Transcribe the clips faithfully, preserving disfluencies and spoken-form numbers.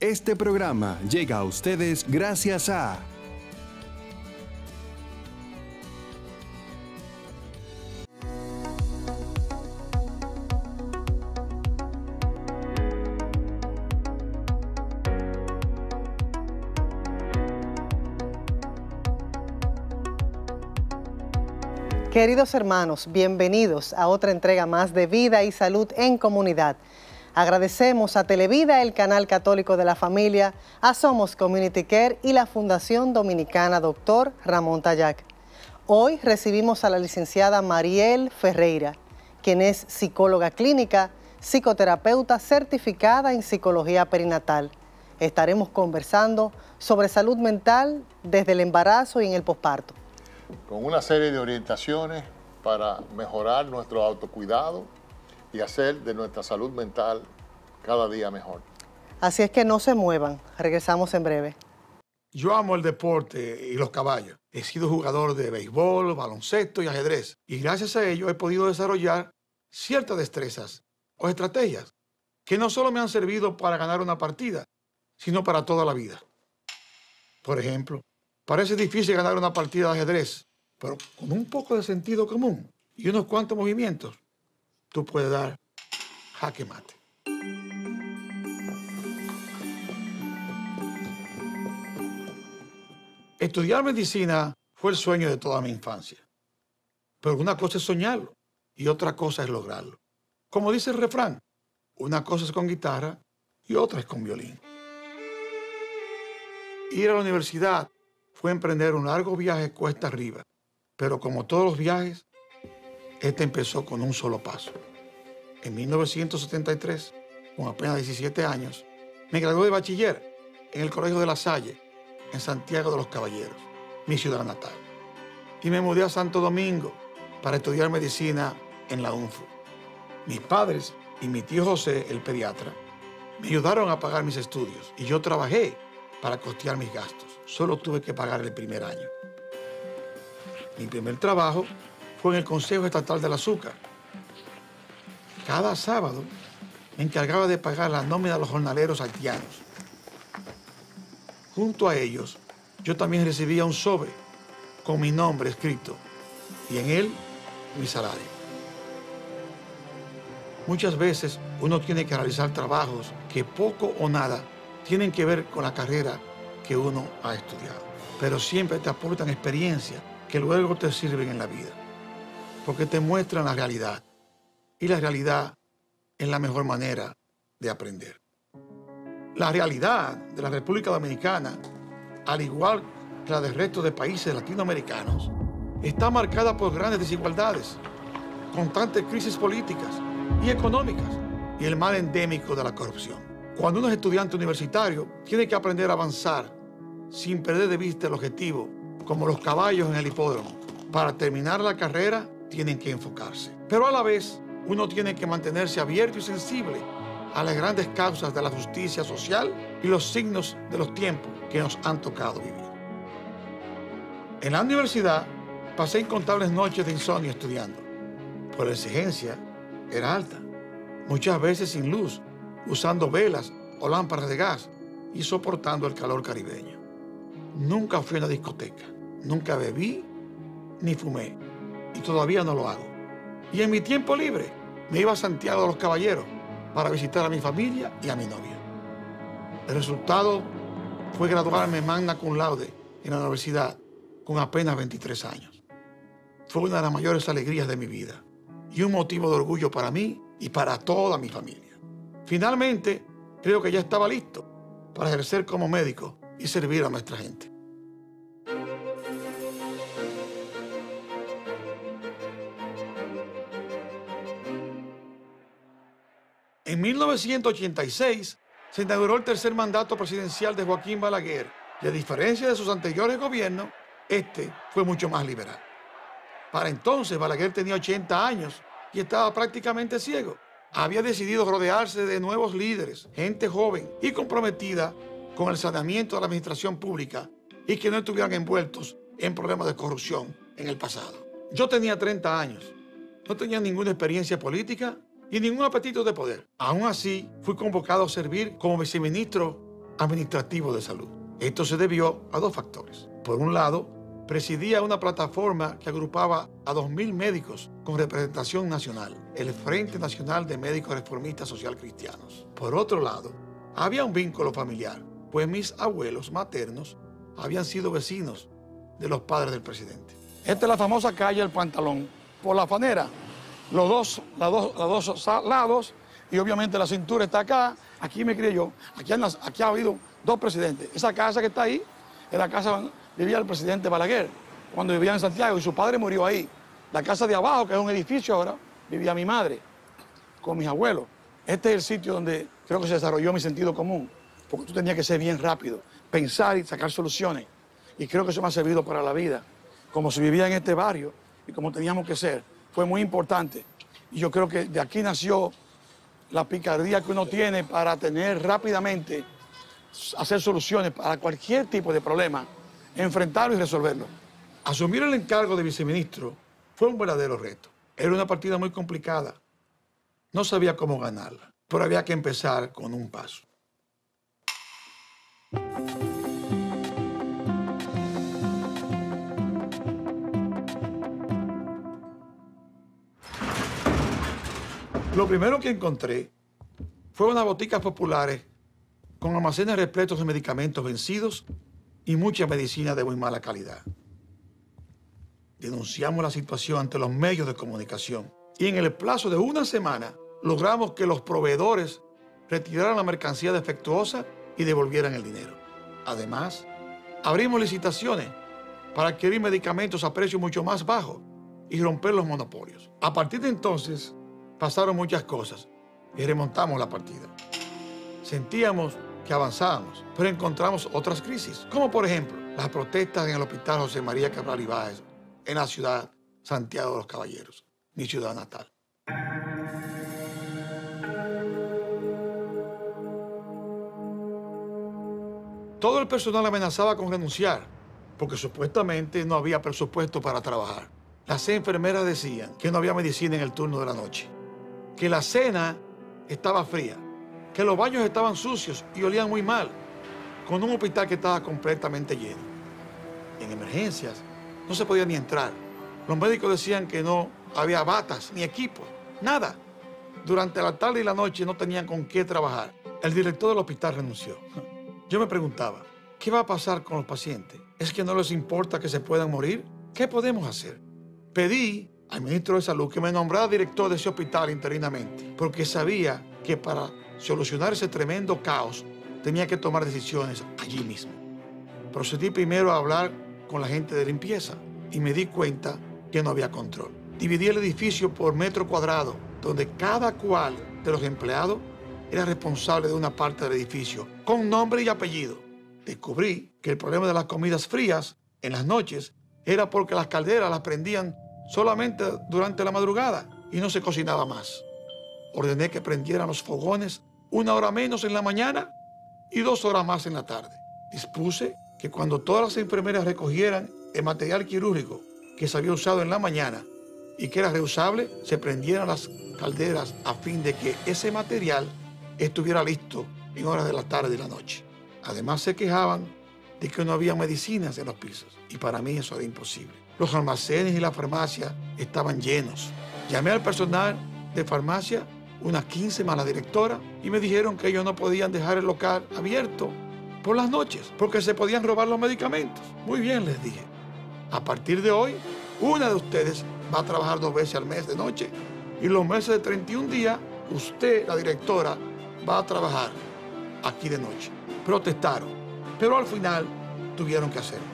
Este programa llega a ustedes gracias a... Queridos hermanos, bienvenidos a otra entrega más de Vida y Salud en Comunidad. Agradecemos a Televida, el canal católico de la familia, a Somos Community Care y la Fundación Dominicana Doctor Ramón Tayac. Hoy recibimos a la licenciada Mariel Ferreira, quien es psicóloga clínica, psicoterapeuta certificada en psicología perinatal. Estaremos conversando sobre salud mental desde el embarazo y en el posparto, con una serie de orientaciones para mejorar nuestro autocuidado y hacer de nuestra salud mental cada día mejor. Así es que no se muevan, regresamos en breve. Yo amo el deporte y los caballos. He sido jugador de béisbol, baloncesto y ajedrez. Y gracias a ello he podido desarrollar ciertas destrezas o estrategias que no solo me han servido para ganar una partida, sino para toda la vida. Por ejemplo, parece difícil ganar una partida de ajedrez, pero con un poco de sentido común y unos cuantos movimientos, tú puedes dar jaque mate. Estudiar medicina fue el sueño de toda mi infancia. Pero una cosa es soñarlo y otra cosa es lograrlo. Como dice el refrán, una cosa es con guitarra y otra es con violín. Ir a la universidad fue emprender un largo viaje cuesta arriba, pero como todos los viajes, este empezó con un solo paso. En mil novecientos setenta y tres, con apenas diecisiete años, me gradué de bachiller en el Colegio de La Salle, en Santiago de los Caballeros, mi ciudad natal. Y me mudé a Santo Domingo para estudiar medicina en la U N F U. Mis padres y mi tío José, el pediatra, me ayudaron a pagar mis estudios y yo trabajé para costear mis gastos. Solo tuve que pagar el primer año. Mi primer trabajo fue en el Consejo Estatal del Azúcar. Cada sábado me encargaba de pagar la nómina de los jornaleros haitianos. Junto a ellos, yo también recibía un sobre con mi nombre escrito y en él mi salario. Muchas veces uno tiene que realizar trabajos que poco o nada tienen que ver con la carrera que uno ha estudiado, pero siempre te aportan experiencia que luego te sirven en la vida, porque te muestran la realidad, y la realidad es la mejor manera de aprender. La realidad de la República Dominicana, al igual que la del resto de países latinoamericanos, está marcada por grandes desigualdades, constantes crisis políticas y económicas, y el mal endémico de la corrupción. Cuando uno es estudiante universitario, tiene que aprender a avanzar sin perder de vista el objetivo, como los caballos en el hipódromo. Para terminar la carrera, tienen que enfocarse. Pero a la vez, uno tiene que mantenerse abierto y sensible a las grandes causas de la justicia social y los signos de los tiempos que nos han tocado vivir. En la universidad, pasé incontables noches de insomnio estudiando, pues la exigencia era alta, muchas veces sin luz, usando velas o lámparas de gas y soportando el calor caribeño. Nunca fui a una discoteca, nunca bebí ni fumé, y todavía no lo hago. Y en mi tiempo libre me iba a Santiago de los Caballeros para visitar a mi familia y a mi novia. El resultado fue graduarme magna cum laude en la universidad con apenas veintitrés años. Fue una de las mayores alegrías de mi vida y un motivo de orgullo para mí y para toda mi familia. Finalmente, creo que ya estaba listo para ejercer como médico y servir a nuestra gente. En mil novecientos ochenta y seis se inauguró el tercer mandato presidencial de Joaquín Balaguer y a diferencia de sus anteriores gobiernos, este fue mucho más liberal. Para entonces, Balaguer tenía ochenta años y estaba prácticamente ciego. Había decidido rodearse de nuevos líderes, gente joven y comprometida con el saneamiento de la administración pública y que no estuvieran envueltos en problemas de corrupción en el pasado. Yo tenía treinta años, no tenía ninguna experiencia política y ningún apetito de poder. Aún así, fui convocado a servir como viceministro administrativo de salud. Esto se debió a dos factores. Por un lado, presidía una plataforma que agrupaba a dos mil médicos con representación nacional, el Frente Nacional de Médicos Reformistas Social Cristianos. Por otro lado, había un vínculo familiar, pues mis abuelos maternos habían sido vecinos de los padres del presidente. Esta es la famosa calle El Pantalón. Por la fanera, los dos, los dos, los dos lados, y obviamente la cintura está acá. Aquí me crié yo. Aquí, han, aquí ha habido dos presidentes. Esa casa que está ahí es la casa donde vivía el presidente Balaguer, cuando vivía en Santiago, y su padre murió ahí. La casa de abajo, que es un edificio ahora, vivía mi madre con mis abuelos. Este es el sitio donde creo que se desarrolló mi sentido común, porque tú tenías que ser bien rápido, pensar y sacar soluciones. Y creo que eso me ha servido para la vida. Como se vivía en este barrio y como teníamos que ser, fue muy importante. Y yo creo que de aquí nació la picardía que uno tiene para tener rápidamente, hacer soluciones para cualquier tipo de problema, enfrentarlo y resolverlo. Asumir el encargo de viceministro fue un verdadero reto. Era una partida muy complicada. No sabía cómo ganarla, pero había que empezar con un paso. Lo primero que encontré fue unas boticas populares con almacenes repletos de medicamentos vencidos y mucha medicina de muy mala calidad. Denunciamos la situación ante los medios de comunicación y en el plazo de una semana logramos que los proveedores retiraran la mercancía defectuosa y devolvieran el dinero. Además, abrimos licitaciones para adquirir medicamentos a precios mucho más bajos y romper los monopolios. A partir de entonces, pasaron muchas cosas y remontamos la partida. Sentíamos que avanzábamos, pero encontramos otras crisis, como por ejemplo las protestas en el Hospital José María Cabral Ibáez, en la ciudad Santiago de los Caballeros, mi ciudad natal. Todo el personal amenazaba con renunciar, porque supuestamente no había presupuesto para trabajar. Las enfermeras decían que no había medicina en el turno de la noche, que la cena estaba fría, que los baños estaban sucios y olían muy mal, con un hospital que estaba completamente lleno. En emergencias no se podía ni entrar. Los médicos decían que no había batas ni equipos, nada. Durante la tarde y la noche no tenían con qué trabajar. El director del hospital renunció. Yo me preguntaba, ¿qué va a pasar con los pacientes? ¿Es que no les importa que se puedan morir? ¿Qué podemos hacer? Pedí al ministro de Salud que me nombrara director de ese hospital interinamente, porque sabía que para solucionar ese tremendo caos tenía que tomar decisiones allí mismo. Procedí primero a hablar con la gente de limpieza y me di cuenta que no había control. Dividí el edificio por metro cuadrado, donde cada cual de los empleados era responsable de una parte del edificio, con nombre y apellido. Descubrí que el problema de las comidas frías en las noches era porque las calderas las prendían solamente durante la madrugada y no se cocinaba más. Ordené que prendieran los fogones una hora menos en la mañana y dos horas más en la tarde. Dispuse que cuando todas las enfermeras recogieran el material quirúrgico que se había usado en la mañana y que era reusable, se prendieran las calderas a fin de que ese material estuviera listo en horas de la tarde y la noche. Además, se quejaban de que no había medicinas en los pisos y para mí eso era imposible. Los almacenes y la farmacia estaban llenos. Llamé al personal de farmacia, unas quince más la directora, y me dijeron que ellos no podían dejar el local abierto por las noches porque se podían robar los medicamentos. Muy bien, les dije. A partir de hoy, una de ustedes va a trabajar dos veces al mes de noche y los meses de treinta y un días, usted, la directora, va a trabajar aquí de noche. Protestaron, pero al final tuvieron que hacerlo.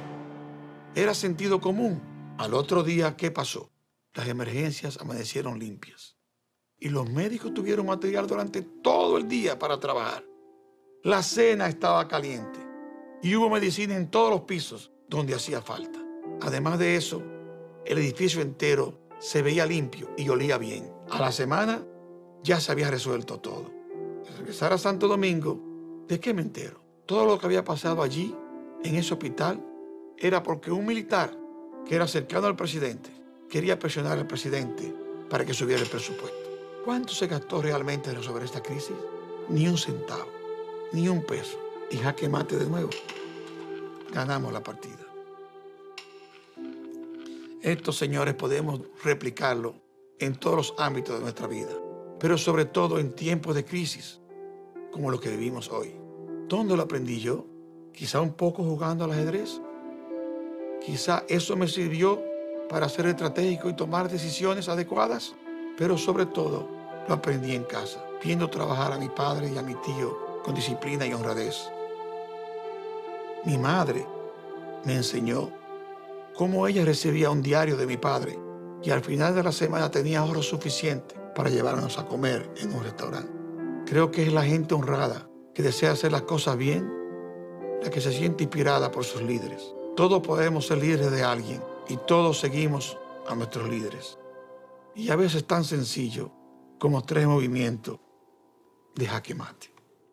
Era sentido común. Al otro día, ¿qué pasó? Las emergencias amanecieron limpias y los médicos tuvieron material durante todo el día para trabajar. La cena estaba caliente y hubo medicina en todos los pisos donde hacía falta. Además de eso, el edificio entero se veía limpio y olía bien. A la semana ya se había resuelto todo. Al regresar a Santo Domingo, ¿de qué me entero? Todo lo que había pasado allí, en ese hospital, era porque un militar que era cercano al presidente quería presionar al presidente para que subiera el presupuesto. ¿Cuánto se gastó realmente en resolver esta crisis? Ni un centavo, ni un peso. y jaque mate de nuevo. Ganamos la partida. Esto, señores, podemos replicarlo en todos los ámbitos de nuestra vida, pero sobre todo en tiempos de crisis, como lo que vivimos hoy. ¿Dónde lo aprendí yo? Quizá un poco jugando al ajedrez. Quizá eso me sirvió para ser estratégico y tomar decisiones adecuadas, pero sobre todo lo aprendí en casa, viendo trabajar a mi padre y a mi tío con disciplina y honradez. Mi madre me enseñó cómo ella recibía un diario de mi padre y al final de la semana tenía ahorro suficiente para llevarnos a comer en un restaurante. Creo que es la gente honrada que desea hacer las cosas bien, la que se siente inspirada por sus líderes. Todos podemos ser líderes de alguien y todos seguimos a nuestros líderes. Y a veces tan sencillo como tres movimientos de jaque mate.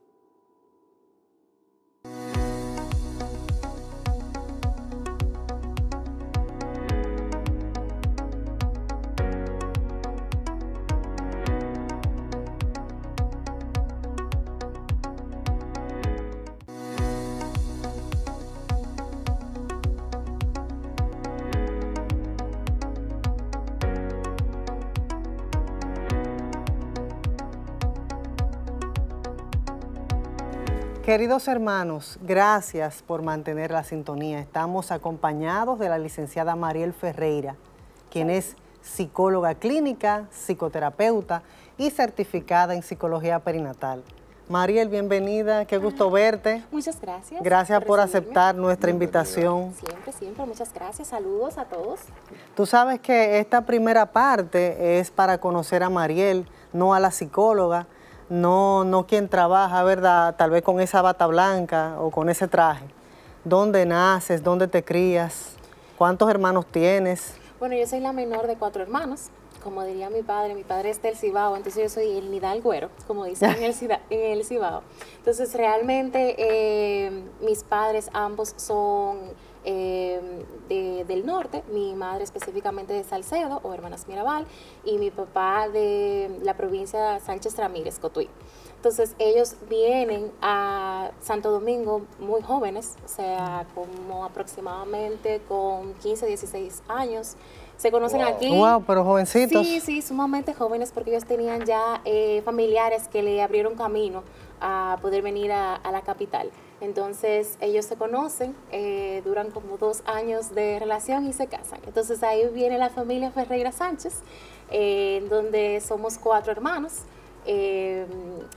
Queridos hermanos, gracias por mantener la sintonía. Estamos acompañados de la licenciada Mariel Ferreira, quien es psicóloga clínica, psicoterapeuta y certificada en psicología perinatal. Mariel, bienvenida, qué gusto verte. Muchas gracias. Gracias por, por aceptar nuestra invitación. Siempre, siempre, muchas gracias. Saludos a todos. Tú sabes que esta primera parte es para conocer a Mariel, no a la psicóloga. No, no quien trabaja, ¿verdad? Tal vez con esa bata blanca o con ese traje. ¿Dónde naces? ¿Dónde te crías? ¿Cuántos hermanos tienes? Bueno, yo soy la menor de cuatro hermanos. Como diría mi padre, mi padre es del Cibao, entonces yo soy el Nidal Güero, como dicen en el, en el Cibao. Entonces, realmente, eh, mis padres ambos son eh, de, del norte, mi madre específicamente de Salcedo, o Hermanas Mirabal, y mi papá de la provincia de Sánchez Ramírez, Cotuí. Entonces, ellos vienen a Santo Domingo muy jóvenes, o sea, como aproximadamente con quince, dieciséis años. Se conocen wow. aquí. Wow, pero jovencitos. Sí, sí, sumamente jóvenes, porque ellos tenían ya eh, familiares que le abrieron camino a poder venir a, a la capital. Entonces, ellos se conocen, eh, duran como dos años de relación y se casan. Entonces, ahí viene la familia Ferreira Sánchez, eh, donde somos cuatro hermanos. Eh,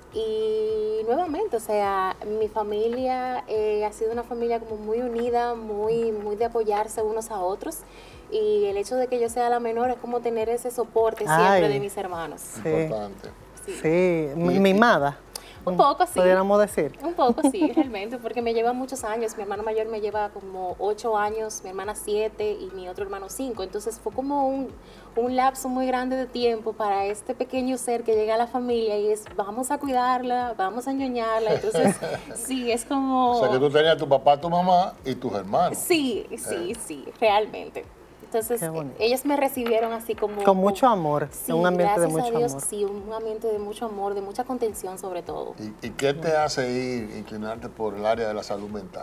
y nuevamente, o sea, mi familia eh, ha sido una familia como muy unida, muy, muy de apoyarse unos a otros. Y el hecho de que yo sea la menor es como tener ese soporte siempre Ay, de mis hermanos. Sí, importante. Sí, sí. Mimada. Un poco, sí. Pudiéramos decir. Un poco, sí, realmente, porque me lleva muchos años. Mi hermano mayor me lleva como ocho años, mi hermana siete y mi otro hermano cinco. Entonces fue como un, un lapso muy grande de tiempo para este pequeño ser que llega a la familia y es, vamos a cuidarla, vamos a ñoñarla. Entonces, sí, es como... O sea, que tú tenías a tu papá, tu mamá y tus hermanos. Sí, sí, eh. sí, realmente. Entonces, ellos me recibieron así como... Con mucho amor, sí, en un ambiente de mucho a Dios, amor. Sí, un ambiente de mucho amor, de mucha contención sobre todo. ¿Y, y qué te hace ir, inclinarte por el área de la salud mental?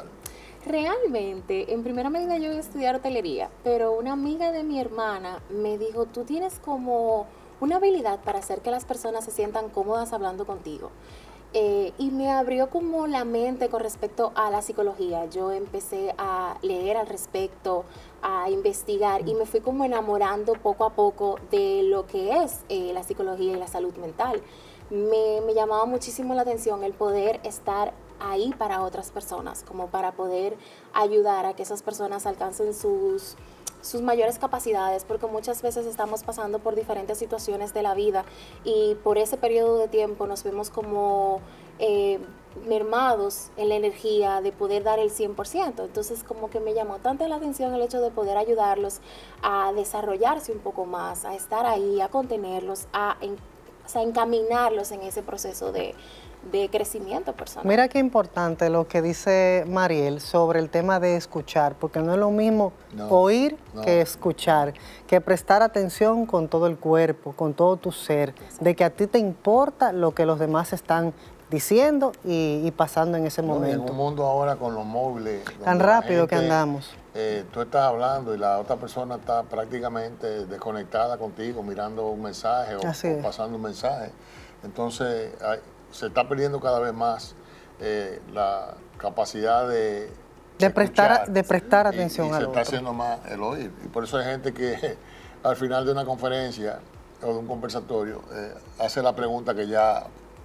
Realmente, en primera medida yo iba a estudiar hotelería, pero una amiga de mi hermana me dijo, tú tienes como una habilidad para hacer que las personas se sientan cómodas hablando contigo. Eh, y me abrió como la mente con respecto a la psicología. Yo empecé a leer al respecto, a investigar y me fui como enamorando poco a poco de lo que es eh, la psicología y la salud mental. Me, me llamaba muchísimo la atención el poder estar ahí para otras personas, como para poder ayudar a que esas personas alcancen sus... sus mayores capacidades, porque muchas veces estamos pasando por diferentes situaciones de la vida y por ese periodo de tiempo nos vemos como eh, mermados en la energía de poder dar el cien por ciento. Entonces, como que me llamó tanto la atención el hecho de poder ayudarlos a desarrollarse un poco más, a estar ahí, a contenerlos, a, en, o sea, encaminarlos en ese proceso de de crecimiento personal. Mira qué importante lo que dice Mariel sobre el tema de escuchar, porque no es lo mismo no, oír no. que escuchar, que prestar atención con todo el cuerpo, con todo tu ser, exacto, de que a ti te importa lo que los demás están diciendo y, y pasando en ese No, momento. en un mundo ahora con los móviles. Tan donde la rápido gente, que andamos. Eh, tú estás hablando y la otra persona está prácticamente desconectada contigo, mirando un mensaje o, o pasando un mensaje. Entonces, hay, se está perdiendo cada vez más eh, la capacidad de, de, prestar, escuchar, de prestar y, atención y al se otro. está haciendo más el oír. Y por eso hay gente que al final de una conferencia o de un conversatorio eh, hace la pregunta que ya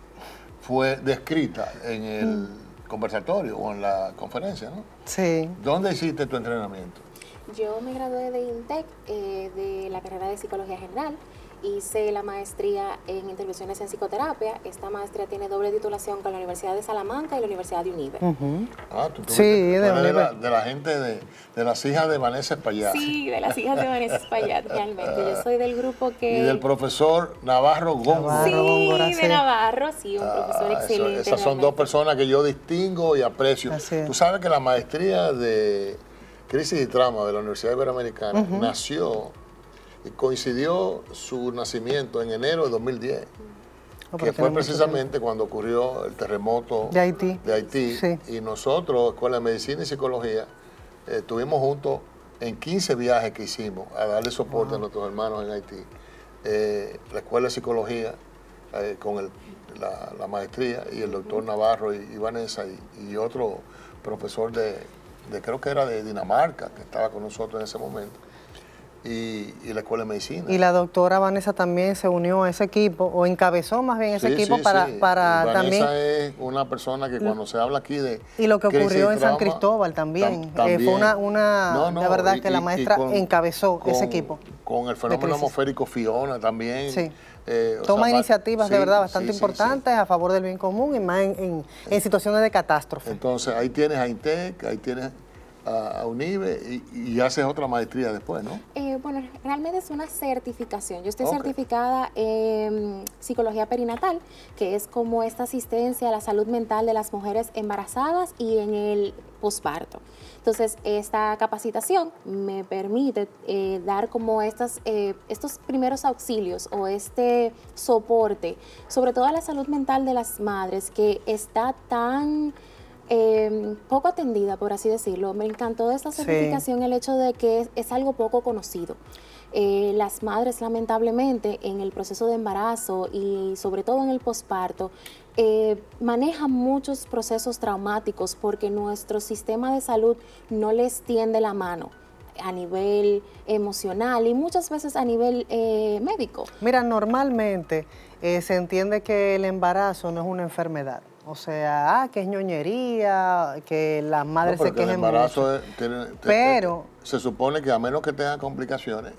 fue descrita en el mm. conversatorio o en la conferencia, ¿no? Sí. ¿Dónde hiciste tu entrenamiento? Yo me gradué de INTEC, eh, de la carrera de Psicología General. Hice la maestría en intervenciones en psicoterapia. Esta maestría tiene doble titulación con la Universidad de Salamanca y la Universidad de Unive. Uh-huh. Ah, tú, tú sí, de, de, la, de la gente de, de las hijas de Vanessa Espaillat. Sí, de las hijas de Vanessa Espaillat, realmente. Yo soy del grupo que... Y del profesor Navarro Góngora. Sí, Góngora, de sí. Navarro, sí, un ah, profesor excelente. Eso, esas son realmente. dos personas que yo distingo y aprecio. Tú sabes que la maestría de Crisis y Trauma de la Universidad Iberoamericana uh-huh. nació... y coincidió su nacimiento en enero de dos mil diez, oh, que fue precisamente cuando ocurrió el terremoto de Haití, de Haití sí. Y nosotros, Escuela de Medicina y Psicología, eh, estuvimos juntos en quince viajes que hicimos a darle soporte wow. a nuestros hermanos en Haití. Eh, la Escuela de Psicología, eh, con el, la, la maestría, y el doctor Navarro y, y Vanessa, y, y otro profesor de, de, creo que era de Dinamarca, que estaba con nosotros en ese momento. Y, y la Escuela de Medicina. Y la doctora Vanessa también se unió a ese equipo, o encabezó más bien ese sí, equipo sí, para, sí. para Vanessa también... es una persona que cuando se habla aquí de... Y lo que ocurrió en trauma, San Cristóbal también. Tam, también. Eh, fue una, una no, no, de verdad y, que la maestra con, encabezó con, ese equipo. Con el fenómeno atmosférico Fiona también. Sí. Eh, Toma sea, iniciativas sí, de verdad bastante sí, importantes sí, sí. a favor del bien común y más en, en, en situaciones de catástrofe. Entonces ahí tienes a INTEC, ahí tienes a, a UNIVE y, y haces otra maestría después, ¿no? Eh, bueno, realmente es una certificación. Yo estoy okay. certificada en psicología perinatal, que es como esta asistencia a la salud mental de las mujeres embarazadas y en el posparto. Entonces, esta capacitación me permite eh, dar como estas, eh, estos primeros auxilios o este soporte, sobre todo a la salud mental de las madres, que está tan... Eh, poco atendida, por así decirlo. Me encantó de esta certificación sí. el hecho de que es, es algo poco conocido. Eh, las madres, lamentablemente, en el proceso de embarazo y sobre todo en el posparto, eh, manejan muchos procesos traumáticos porque nuestro sistema de salud no les tiende la mano a nivel emocional y muchas veces a nivel eh, médico. Mira, normalmente eh, se entiende que el embarazo no es una enfermedad. O sea, ah, que es ñoñería, que las madres no, se quejen el embarazo mucho. Es, tiene, pero es, se supone que a menos que tenga complicaciones,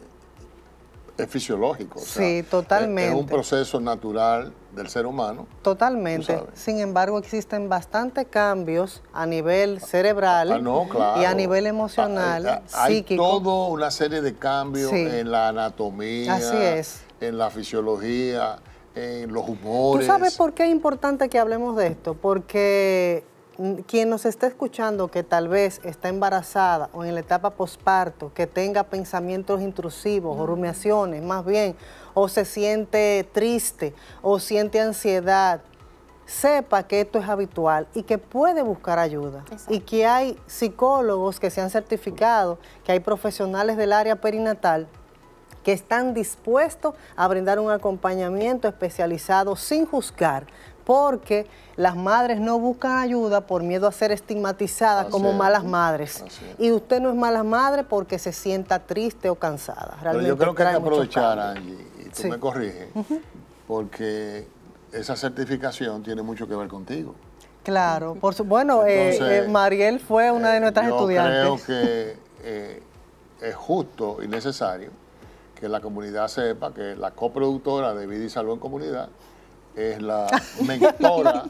es fisiológico. O sí, sea, totalmente. Es, es un proceso natural del ser humano. Totalmente. Sin embargo, existen bastantes cambios a nivel cerebral ah, no, claro. y a nivel emocional, ah, ah, psíquico. Hay toda una serie de cambios sí. en la anatomía, así es. En la fisiología, en los humores. ¿Tú sabes por qué es importante que hablemos de esto? Porque quien nos está escuchando que tal vez está embarazada o en la etapa posparto, que tenga pensamientos intrusivos o rumiaciones más bien, o se siente triste o siente ansiedad, sepa que esto es habitual y que puede buscar ayuda. Exacto. Y que hay psicólogos que se han certificado, que hay profesionales del área perinatal que están dispuestos a brindar un acompañamiento especializado sin juzgar, porque las madres no buscan ayuda por miedo a ser estigmatizadas como malas madres. Y usted no es mala madre porque se sienta triste o cansada. Realmente pero yo creo que hay que aprovechar, Angie, y tú sí. me corriges, uh-huh. porque esa certificación tiene mucho que ver contigo. Claro, por su, bueno, Entonces, eh, eh, Mariel fue una de nuestras yo estudiantes. Yo creo que eh, es justo y necesario que la comunidad sepa que la coproductora de Vida y Salud en Comunidad es la mentora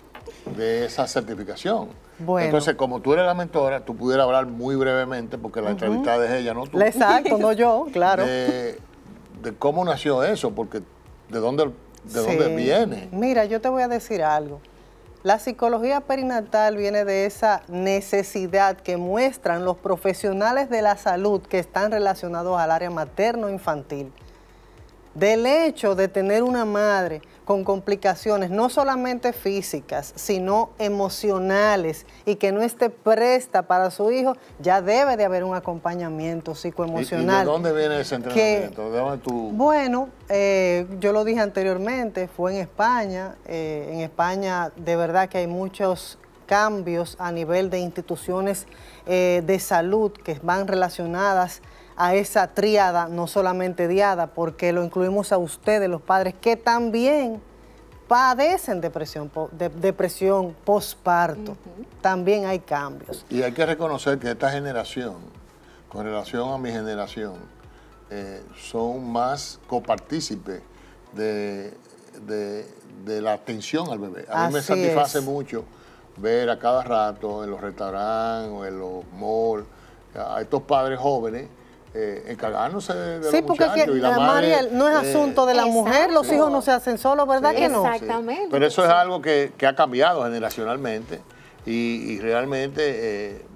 de esa certificación. Bueno. Entonces, como tú eres la mentora, tú pudieras hablar muy brevemente, porque la uh-huh. entrevistada es ella, no tú. Exacto, no yo, claro. De, de cómo nació eso, porque de dónde, de sí. dónde viene. Mira, yo te voy a decir algo. La psicología perinatal viene de esa necesidad que muestran los profesionales de la salud que están relacionados al área materno-infantil. del hecho de tener una madre con complicaciones no solamente físicas, sino emocionales y que no esté presta para su hijo, ya debe de haber un acompañamiento psicoemocional. ¿Y, y de dónde viene ese entrenamiento? Que, ¿De dónde tú... Bueno, eh, yo lo dije anteriormente, fue en España. Eh, en España de verdad que hay muchos cambios a nivel de instituciones eh, de salud que van relacionadas a esa tríada, no solamente diada, porque lo incluimos a ustedes, los padres, que también padecen depresión, de, depresión postparto. Uh-huh. También hay cambios. Y hay que reconocer que esta generación, con relación a mi generación, eh, son más copartícipes de, de, de la atención al bebé. A mí Así me satisface es. mucho ver a cada rato en los restaurantes o en los malls a estos padres jóvenes Eh, encargándose de, de sí, los muchachos. Sí, porque y la madre, Mariel, no es eh, asunto de la exacto. mujer, los hijos no se hacen solos, ¿verdad sí, que no? Exactamente. Sí. Pero eso es algo que, que ha cambiado generacionalmente y, y realmente eh,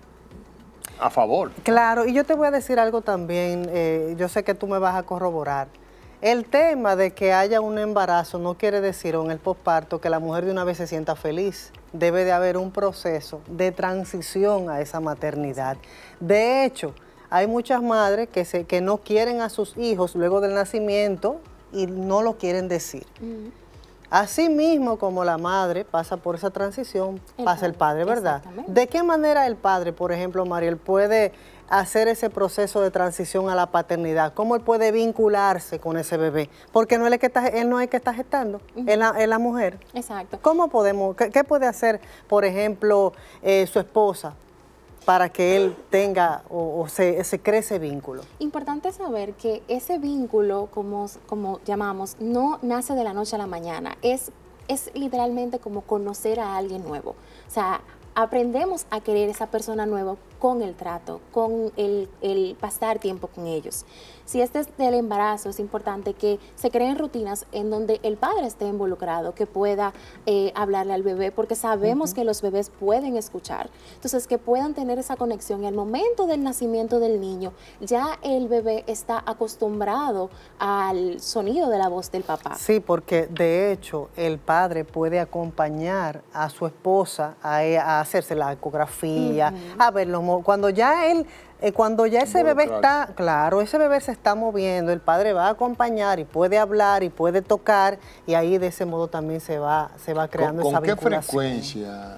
a favor. Claro, y yo te voy a decir algo también, eh, yo sé que tú me vas a corroborar. El tema de que haya un embarazo no quiere decir, o en el posparto, que la mujer de una vez se sienta feliz. Debe de haber un proceso de transición a esa maternidad. De hecho, hay muchas madres que, se, que no quieren a sus hijos luego del nacimiento y no lo quieren decir. Uh-huh. Así mismo como la madre pasa por esa transición, el pasa padre, el padre, ¿verdad? ¿De qué manera el padre, por ejemplo, Mariel, puede hacer ese proceso de transición a la paternidad? ¿Cómo él puede vincularse con ese bebé? Porque no es el que está, él no es el que está gestando, uh-huh. es, la, es la mujer. Exacto. ¿Cómo podemos, qué, qué puede hacer, por ejemplo, eh, su esposa para que él tenga o, o se, se cree ese vínculo? Importante saber que ese vínculo, como, como llamamos, no nace de la noche a la mañana. Es, es literalmente como conocer a alguien nuevo. O sea, aprendemos a querer a esa persona nueva con el trato, con el, el pasar tiempo con ellos. Si este es del embarazo, es importante que se creen rutinas en donde el padre esté involucrado, que pueda eh, hablarle al bebé, porque sabemos uh-huh. que los bebés pueden escuchar. Entonces, que puedan tener esa conexión. Y al momento del nacimiento del niño, ya el bebé está acostumbrado al sonido de la voz del papá. Sí, porque de hecho el padre puede acompañar a su esposa a, a hacerse la ecografía, uh-huh. a verlo. Cuando ya él, eh, cuando ya ese bebé está, claro, ese bebé se está moviendo, el padre va a acompañar y puede hablar y puede tocar y ahí de ese modo también se va, se va creando ¿Con, esa con qué vinculación. frecuencia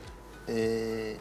eh,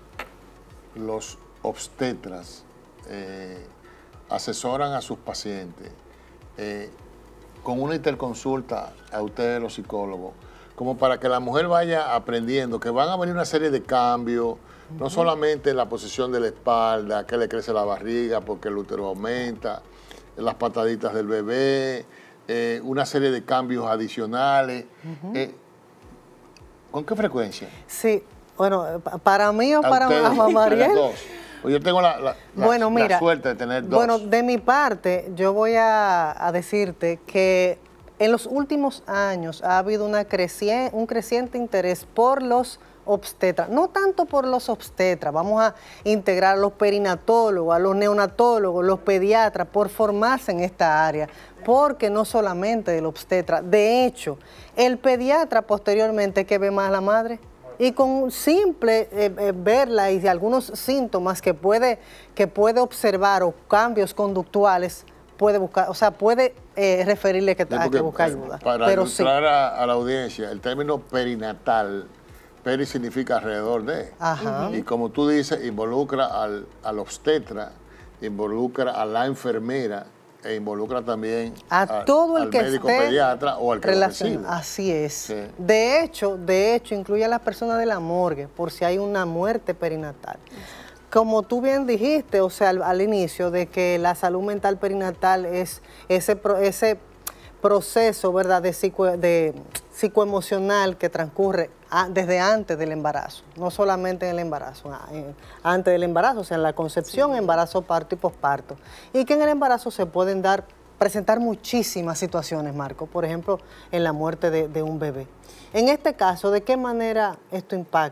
los obstetras eh, asesoran a sus pacientes eh, con una interconsulta a ustedes los psicólogos, como para que la mujer vaya aprendiendo que van a venir una serie de cambios? No solamente la posición de la espalda, que le crece la barriga porque el útero aumenta, las pataditas del bebé, eh, una serie de cambios adicionales. Uh-huh. eh, ¿Con qué frecuencia? Sí, bueno, para mí o para mamá Mariel. Pues yo tengo la, la, bueno, la, mira, la suerte de tener dos. Bueno, de mi parte, yo voy a, a decirte que en los últimos años ha habido una crecien, un creciente interés por los obstetras, no tanto por los obstetras, vamos a integrar a los perinatólogos, a los neonatólogos, los pediatras, por formarse en esta área, porque no solamente el obstetra, de hecho, el pediatra posteriormente que ve más a la madre, y con simple eh, eh, verla y algunos síntomas que puede, que puede observar o cambios conductuales, puede buscar, o sea, puede eh, referirle que hay que buscar ayuda. Para Pero ilustrar sí. a, a la audiencia, el término perinatal, peri significa alrededor de. Ajá. Y como tú dices, involucra al, al obstetra, involucra a la enfermera e involucra también a, a todo el al que médico esté pediatra o al que lo recibe. Así es. Sí. De hecho, de hecho, incluye a las personas de la morgue por si hay una muerte perinatal. Como tú bien dijiste, o sea, al, al inicio, de que la salud mental perinatal es ese, ese proceso, ¿verdad?, de, psico, de psicoemocional que transcurre a, desde antes del embarazo, no solamente en el embarazo, en, antes del embarazo, o sea, en la concepción, sí. embarazo, parto y posparto. Y que en el embarazo se pueden dar, presentar muchísimas situaciones, Marco, por ejemplo, en la muerte de, de un bebé. En este caso, ¿de qué manera esto impacta?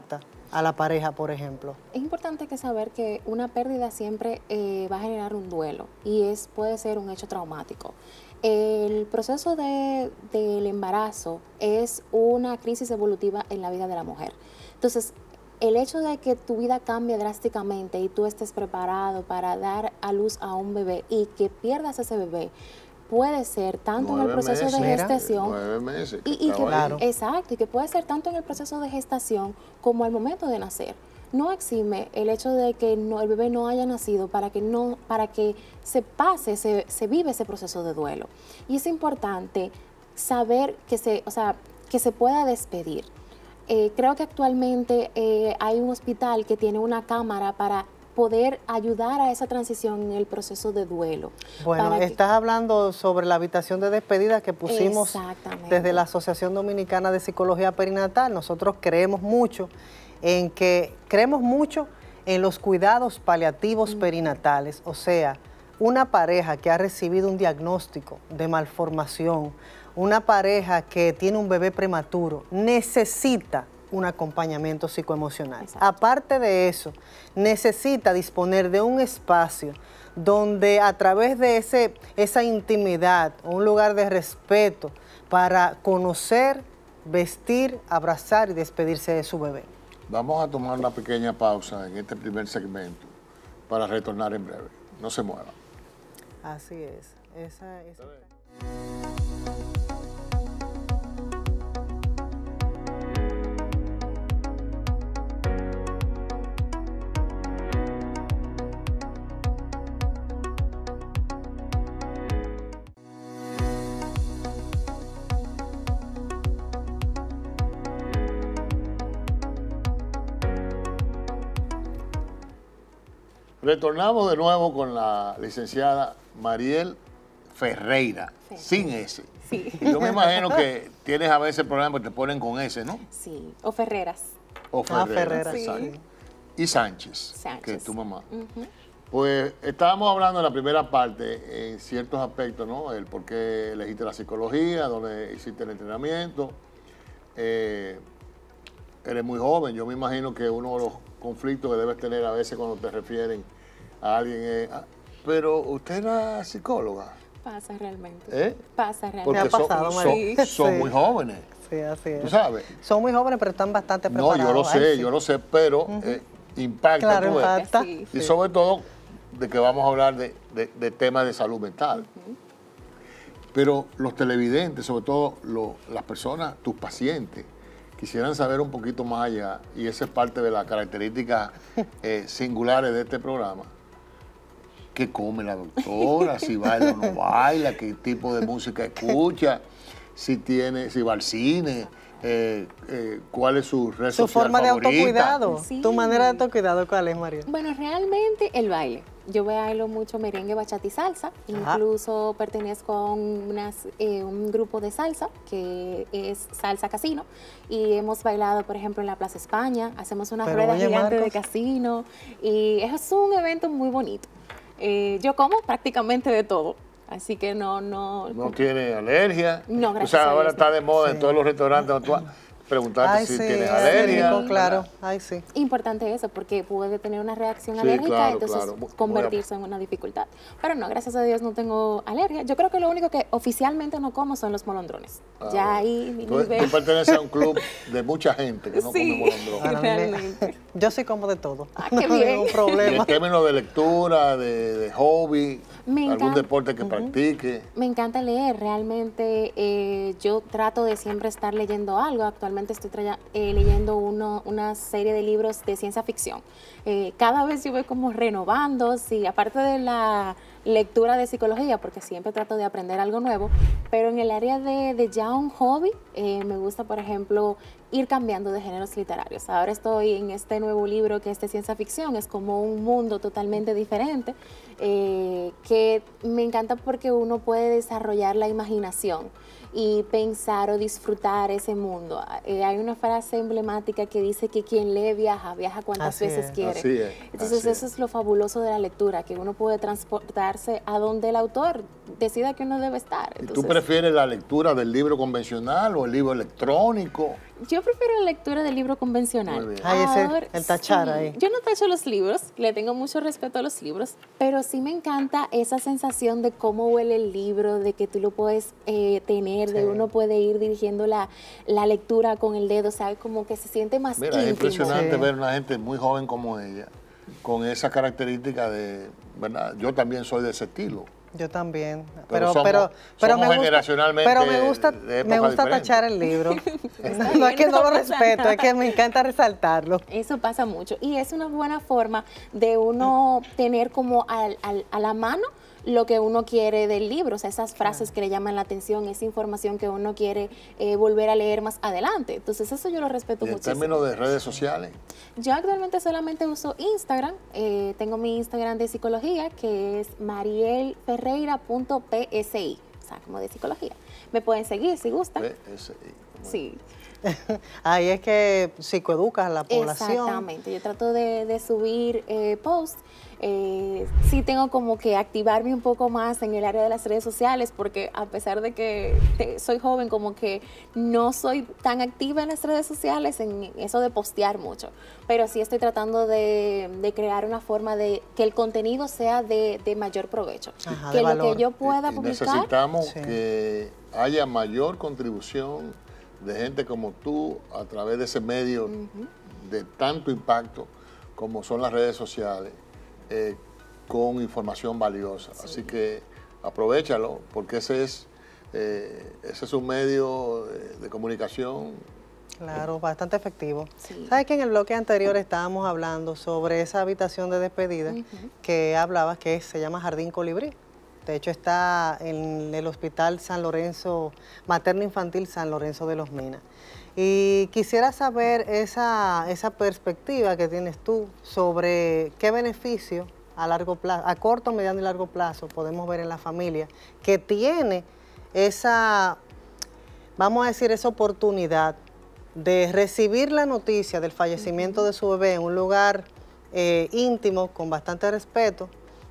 a la pareja, por ejemplo? Es importante que saber que una pérdida siempre eh, va a generar un duelo y es, puede ser un hecho traumático. El proceso de, del embarazo es una crisis evolutiva en la vida de la mujer. Entonces, el hecho de que tu vida cambie drásticamente y tú estés preparado para dar a luz a un bebé y que pierdas ese bebé, puede ser tanto nueve en el proceso meses, de gestación. Nueve meses. Que y, y que, Claro. Exacto, y que puede ser tanto en el proceso de gestación como al momento de nacer. No exime el hecho de que no, el bebé no haya nacido para que, no, para que se pase, se, se vive ese proceso de duelo. Y es importante saber que se, o sea, que se pueda despedir. Eh, creo que actualmente eh, hay un hospital que tiene una cámara para poder ayudar a esa transición en el proceso de duelo. Bueno, Para que- estás hablando sobre la habitación de despedida que pusimos Exactamente. desde la Asociación Dominicana de Psicología Perinatal. Nosotros creemos mucho en que creemos mucho en los cuidados paliativos perinatales, o sea, una pareja que ha recibido un diagnóstico de malformación, una pareja que tiene un bebé prematuro, necesita un acompañamiento psicoemocional. Exacto. Aparte de eso, necesita disponer de un espacio donde a través de ese, esa intimidad, un lugar de respeto para conocer, vestir, abrazar y despedirse de su bebé. Vamos a tomar una pequeña pausa en este primer segmento para retornar en breve. No se muevan. Así es. Esa, esa... Retornamos de nuevo con la licenciada Mariel Ferreira, Sí. sin S. Sí. Y yo me imagino que tienes a veces problemas porque te ponen con S, ¿no? Sí, o Ferreras. O Ah, Ferreira, Ferreira, exacto. sí. Y Sánchez, Sánchez. que es tu mamá. Ujú. Pues estábamos hablando en la primera parte, en ciertos aspectos, ¿no? El por qué elegiste la psicología, dónde hiciste el entrenamiento. Eh, eres muy joven, yo me imagino que uno de los conflictos que debes tener a veces cuando te refieren a alguien es, "Ah, pero usted era psicóloga". Pasa realmente. ¿Eh? Pasa realmente. Porque Me ha son, pasado, son- María. son Sí. muy jóvenes, Sí, así es. ¿tú sabes? Son muy jóvenes, pero están bastante No, preparados. yo lo sé, Ay, sí. yo lo sé, pero eh, impacta, Claro, tú ves. impacta. Sí. Y sobre todo de que vamos a hablar de, de- de temas de salud mental. Pero los televidentes, sobre todo lo- las personas, tus pacientes, quisieran saber un poquito más allá, y esa es parte de las características eh, singulares de este programa. ¿Qué come la doctora? Si baila o no baila, qué tipo de música escucha, si tiene, si va al cine, eh, eh, cuál es su red Su social forma de favorita. autocuidado. Sí. Tu manera de autocuidado, ¿cuál es, María? Bueno, realmente el baile. Yo bailo mucho merengue, bachata y salsa. Incluso pertenezco a unas, eh, un grupo de salsa que es Salsa Casino. Y hemos bailado, por ejemplo, en la Plaza España. Hacemos una Pero, rueda oye, gigante de Marcos. casino. Y es un evento muy bonito. Eh, yo como prácticamente de todo. Así que no, no... No tiene alergia. No, O gracias sea, a ahora Dios, está no. de moda en Sí. todos los restaurantes donde tú vas, preguntarte Ay, si sí, tienes ay, alergia. rico, claro. ¿verdad? Ay, sí. Importante eso, porque puede tener una reacción Sí, alérgica, claro, entonces claro. Muy- convertirse en una dificultad. Pero no, gracias a Dios no tengo alergia. Yo creo que lo único que oficialmente no como son los molondrones. Ah, ya bueno. ahí mi Tú, nivel. tú perteneces a un club de mucha gente que no Sí. come molondrón. Bueno, Realmente. Yo sí como de todo. Ah, qué no tengo bien. ningún Y en problema. términos de lectura, de, de hobby, Me algún encanta. deporte que practique. Me encanta leer, realmente eh, yo trato de siempre estar leyendo algo. Actualmente estoy traya- eh, leyendo uno, una serie de libros de ciencia ficción. Eh, cada vez yo voy como renovando, sí, aparte de la lectura de psicología, porque siempre trato de aprender algo nuevo, pero en el área de, de ya un hobby, eh, me gusta, por ejemplo, ir cambiando de géneros literarios. Ahora estoy en este nuevo libro que es de ciencia ficción, es como un mundo totalmente diferente, eh, que me encanta porque uno puede desarrollar la imaginación y pensar o disfrutar ese mundo. Eh, hay una frase emblemática que dice que quien lee viaja, viaja cuantas Así veces es. quiere. Así es, Entonces así eso es. es lo fabuloso de la lectura, que uno puede transportarse a donde el autor decida que uno debe estar. ¿Y tú Entonces, prefieres la lectura del libro convencional o el libro electrónico? Yo prefiero la lectura del libro convencional. Muy bien. Ay, ese, Ahora, el tachar sí, ahí. Yo no tacho los libros, le tengo mucho respeto a los libros, pero sí me encanta esa sensación de cómo huele el libro, de que tú lo puedes eh, tener, de Sí. uno puede ir dirigiendo la, la lectura con el dedo, ¿sabes? Como que se siente más Mira, es íntimo. impresionante Sí. ver una gente muy joven como ella, con esa característica de, ¿verdad? Yo también soy de ese estilo. Yo también, Pero pero somos- pero pero somos me gusta, generacionalmente pero me gusta, de me época gusta diferente. tachar el libro. Está No es que bien, no no lo pasa respeto, nada. es que me encanta resaltarlo. Eso pasa mucho y es una buena forma de uno tener como al- al- a la mano lo que uno quiere del libro, o sea, esas frases que le llaman la atención, esa información que uno quiere eh, volver a leer más adelante. Entonces eso yo lo respeto Y en muchísimo. términos de redes sociales, Yo actualmente solamente uso Instagram, eh, tengo mi Instagram de psicología que es marielferreira punto psi, o sea, como de psicología. Me pueden seguir si gustan. ve, ese- como- Sí. Ahí es que psicoeducas a la población. Exactamente, yo trato de, de subir eh, posts. Eh, sí tengo como que activarme un poco más en el área de las redes sociales porque a pesar de que te- soy joven, como que no soy tan activa en las redes sociales, en eso de postear mucho, pero sí estoy tratando de, de crear una forma de que el contenido sea de, de mayor provecho, Ajá, que de lo valor. que yo pueda y publicar. necesitamos Sí. que haya mayor contribución de gente como tú a través de ese medio de tanto impacto como son las redes sociales, eh, con información valiosa. Así que aprovéchalo, porque ese es, eh, ese es un medio de, de comunicación. Claro, bastante efectivo. Sí. ¿Sabes que en el bloque anterior estábamos hablando sobre esa habitación de despedida que hablabas, que se llama Jardín Colibrí? De hecho, está en el Hospital San Lorenzo, Materno Infantil San Lorenzo de los Minas. Y quisiera saber esa, esa perspectiva que tienes tú sobre qué beneficio a largo plazo, a corto, mediano y largo plazo podemos ver en la familia que tiene esa, vamos a decir, esa oportunidad de recibir la noticia del fallecimiento de su bebé en un lugar eh, íntimo, con bastante respeto,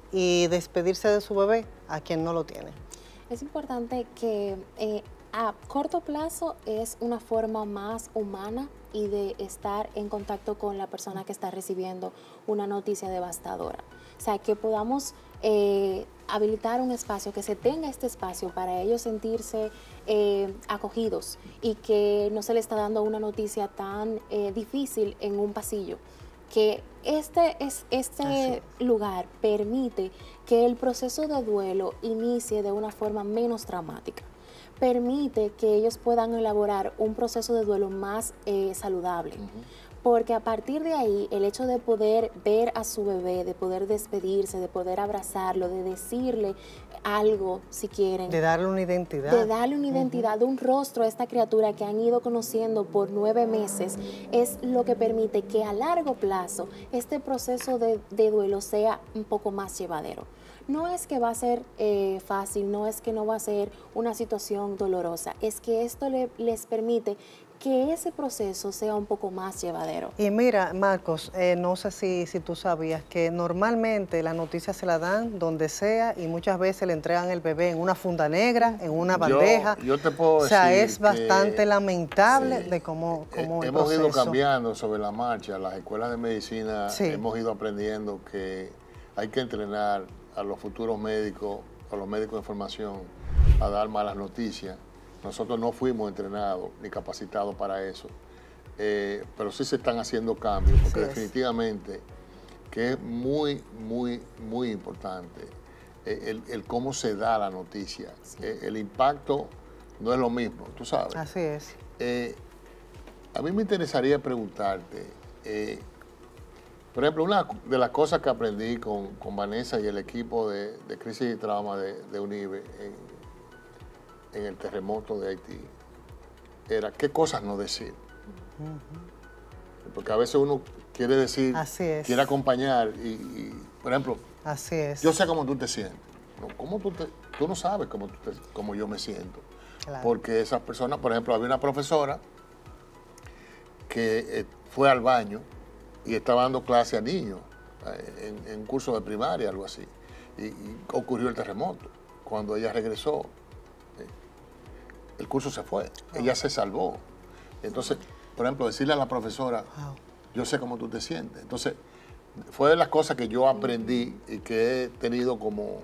y despedirse de su bebé a quien no lo tiene. Es importante que eh, a corto plazo es una forma más humana y de estar en contacto con la persona que está recibiendo una noticia devastadora. O sea, que podamos eh, habilitar un espacio, que se tenga este espacio para ellos sentirse eh, acogidos y que no se le está dando una noticia tan eh, difícil en un pasillo. Que este, es, este lugar permite que el proceso de duelo inicie de una forma menos traumática. Permite que ellos puedan elaborar un proceso de duelo más eh, saludable. Porque a partir de ahí, el hecho de poder ver a su bebé, de poder despedirse, de poder abrazarlo, de decirle algo, si quieren. De darle una identidad. De darle una identidad, un rostro a esta criatura que han ido conociendo por nueve meses, es lo que permite que a largo plazo este proceso de, de duelo sea un poco más llevadero. No es que va a ser eh, fácil, no es que no va a ser una situación dolorosa, es que esto le, les permite que ese proceso sea un poco más llevadero. Y mira, Marcos, eh, no sé si, si tú sabías que normalmente la noticia se la dan donde sea y muchas veces le entregan el bebé en una funda negra, en una bandeja. Yo, yo te puedo o sea, decir es bastante que, lamentable sí, de cómo, cómo eh, el hemos ido proceso. cambiando sobre la marcha. Las escuelas de medicina Sí. hemos ido aprendiendo que hay que entrenar a los futuros médicos, a los médicos de formación, a dar malas noticias. Nosotros no fuimos entrenados ni capacitados para eso, eh, pero sí se están haciendo cambios, porque Así es. definitivamente que es muy, muy, muy importante eh, el, el cómo se da la noticia. Eh, el impacto no es lo mismo, tú sabes. Así es. Eh, a mí me interesaría preguntarte, eh, por ejemplo, una de las cosas que aprendí con, con Vanessa y el equipo de, de crisis y trauma de, de UNIBE en, en el terremoto de Haití, era qué cosas no decir. Porque a veces uno quiere decir, Así es. quiere acompañar y, y, por ejemplo, Así es. yo sé cómo tú te sientes. No, ¿cómo tú, te, tú no sabes cómo, tú te- cómo yo me siento. Claro. Porque esas personas, por ejemplo, había una profesora que eh, fue al baño y estaba dando clase a niños eh, en, en un curso de primaria, algo así. Y, y ocurrió el terremoto. Cuando ella regresó, eh, el curso se fue. Ella se salvó. Entonces, por ejemplo, decirle a la profesora, Wow. yo sé cómo tú te sientes. Entonces, fue de las cosas que yo aprendí y que he tenido como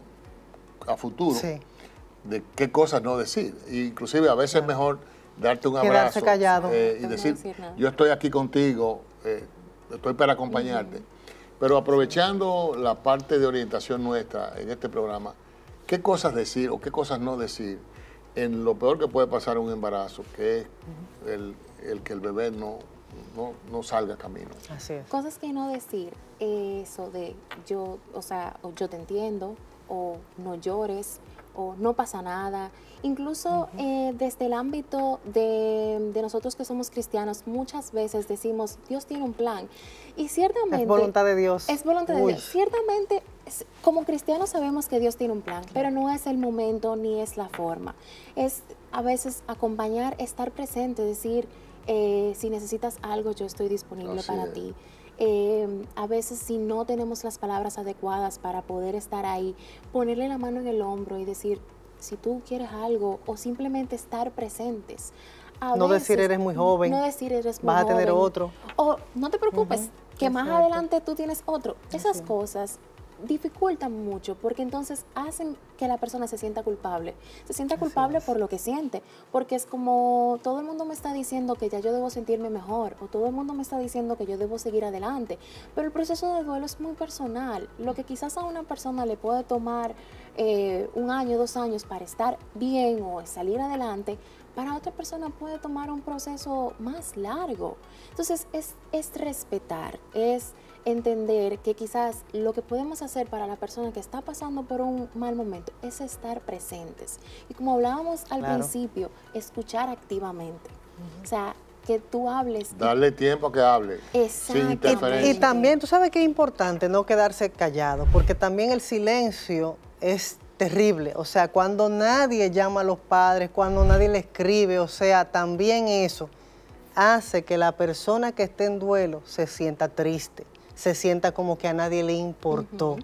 a futuro, Sí. de qué cosas no decir. E inclusive a veces es mejor darte un Quedarse abrazo callado. eh, y No decir, decir nada. yo estoy aquí contigo, eh, estoy para acompañarte. Pero aprovechando la parte de orientación nuestra en este programa, ¿qué cosas decir o qué cosas no decir en lo peor que puede pasar en un embarazo, que es el, el que el bebé no, no, no salga camino? Así es. Cosas que no decir, eso de yo, o sea, o yo te entiendo, o no llores, o no pasa nada. Incluso eh, desde el ámbito de, de nosotros que somos cristianos, muchas veces decimos, Dios tiene un plan. Y ciertamente... Es voluntad de Dios. Es voluntad de Uy. Dios. Ciertamente, es- como cristianos sabemos que Dios tiene un plan, pero no es el momento ni es la forma. Es a veces acompañar, estar presente, decir, eh, si necesitas algo, yo estoy disponible Así para es. ti. Eh, a veces si no tenemos las palabras adecuadas para poder estar ahí, ponerle la mano en el hombro y decir, si tú quieres algo, o simplemente estar presentes. A No decir, "Eres muy joven, No decir eres muy vas a tener joven". otro. O no te preocupes, Ujú, que es más cierto. adelante tú tienes otro. Esas Así es. cosas dificultan mucho porque entonces hacen que la persona se sienta culpable. Se sienta culpable por lo que siente, porque es como todo el mundo me está diciendo que ya yo debo sentirme mejor o todo el mundo me está diciendo que yo debo seguir adelante, pero el proceso de duelo es muy personal. Lo que quizás a una persona le puede tomar eh, un año, dos años para estar bien o salir adelante, para otra persona puede tomar un proceso más largo. Entonces es, es respetar, es entender que quizás lo que podemos hacer para la persona que está pasando por un mal momento es estar presentes. Y como hablábamos al Claro. principio, escuchar activamente. O sea, que tú hables. y- Darle tiempo a que hable, sin Exactamente. interferencia. Y también, tú sabes que es importante no quedarse callado, porque también el silencio es terrible. O sea, cuando nadie llama a los padres, cuando nadie le escribe, o sea, también eso hace que la persona que esté en duelo se sienta triste, se sienta como que a nadie le importó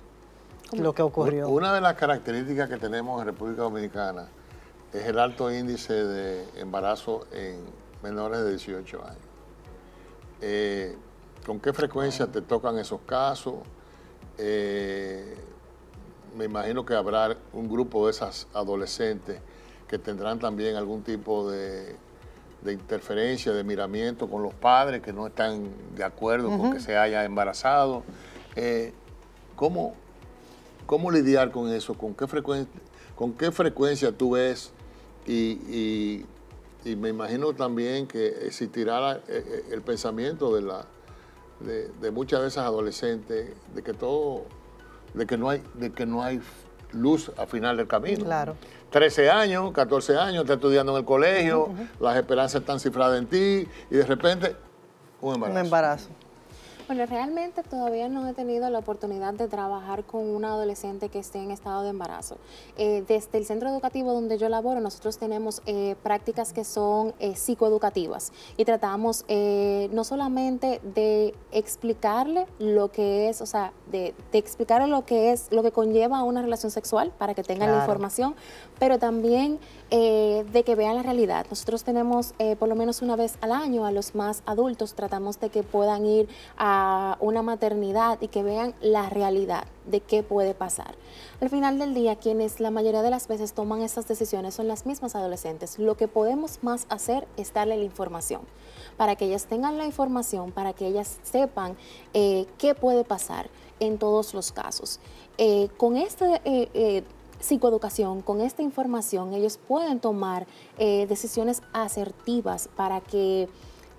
lo que ocurrió. Una de las características que tenemos en República Dominicana es el alto índice de embarazo en menores de dieciocho años. Eh, ¿Con qué frecuencia te tocan esos casos? Eh, me imagino que habrá un grupo de esas adolescentes que tendrán también algún tipo de, de interferencia, de miramiento con los padres que no están de acuerdo con que se haya embarazado. Eh, ¿cómo, ¿Cómo lidiar con eso? ¿Con qué frecuencia, con qué frecuencia tú ves? Y, y, y me imagino también que existirá la- eh, el pensamiento de, la, de, de muchas de esas adolescentes de que todo, de que no hay, de que no hay luz al final del camino. Claro. trece años, catorce años, estás estudiando en el colegio, las esperanzas están cifradas en ti y de repente un embarazo. Un embarazo. Bueno, realmente todavía no he tenido la oportunidad de trabajar con una adolescente que esté en estado de embarazo. Eh, desde el centro educativo donde yo laboro, nosotros tenemos eh, prácticas que son eh, psicoeducativas y tratamos eh, no solamente de explicarle lo que es, o sea, de, de explicarle lo que es, lo que conlleva una relación sexual para que tengan la Claro. información, pero también eh, de que vean la realidad. Nosotros tenemos eh, por lo menos una vez al año a los más adultos, tratamos de que puedan ir a una maternidad y que vean la realidad de qué puede pasar. Al final del día, quienes la mayoría de las veces toman estas decisiones son las mismas adolescentes. Lo que podemos más hacer es darle la información, para que ellas tengan la información, para que ellas sepan eh, qué puede pasar en todos los casos. Eh, con esta eh, eh, psicoeducación, con esta información, ellos pueden tomar eh, decisiones asertivas para que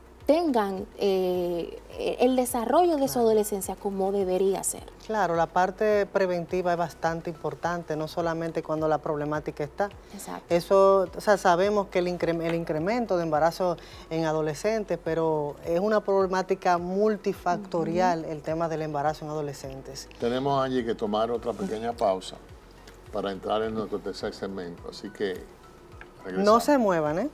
tengan eh, el desarrollo de su adolescencia como debería ser. Claro, la parte preventiva es bastante importante, no solamente cuando la problemática está. Exacto. Eso, o sea, sabemos que el, incre- el incremento de embarazo en adolescentes, pero es una problemática multifactorial el tema del embarazo en adolescentes. Tenemos, Angie, que tomar otra pequeña pausa para entrar en nuestro tercer segmento, así que regresamos. No se muevan, ¿eh?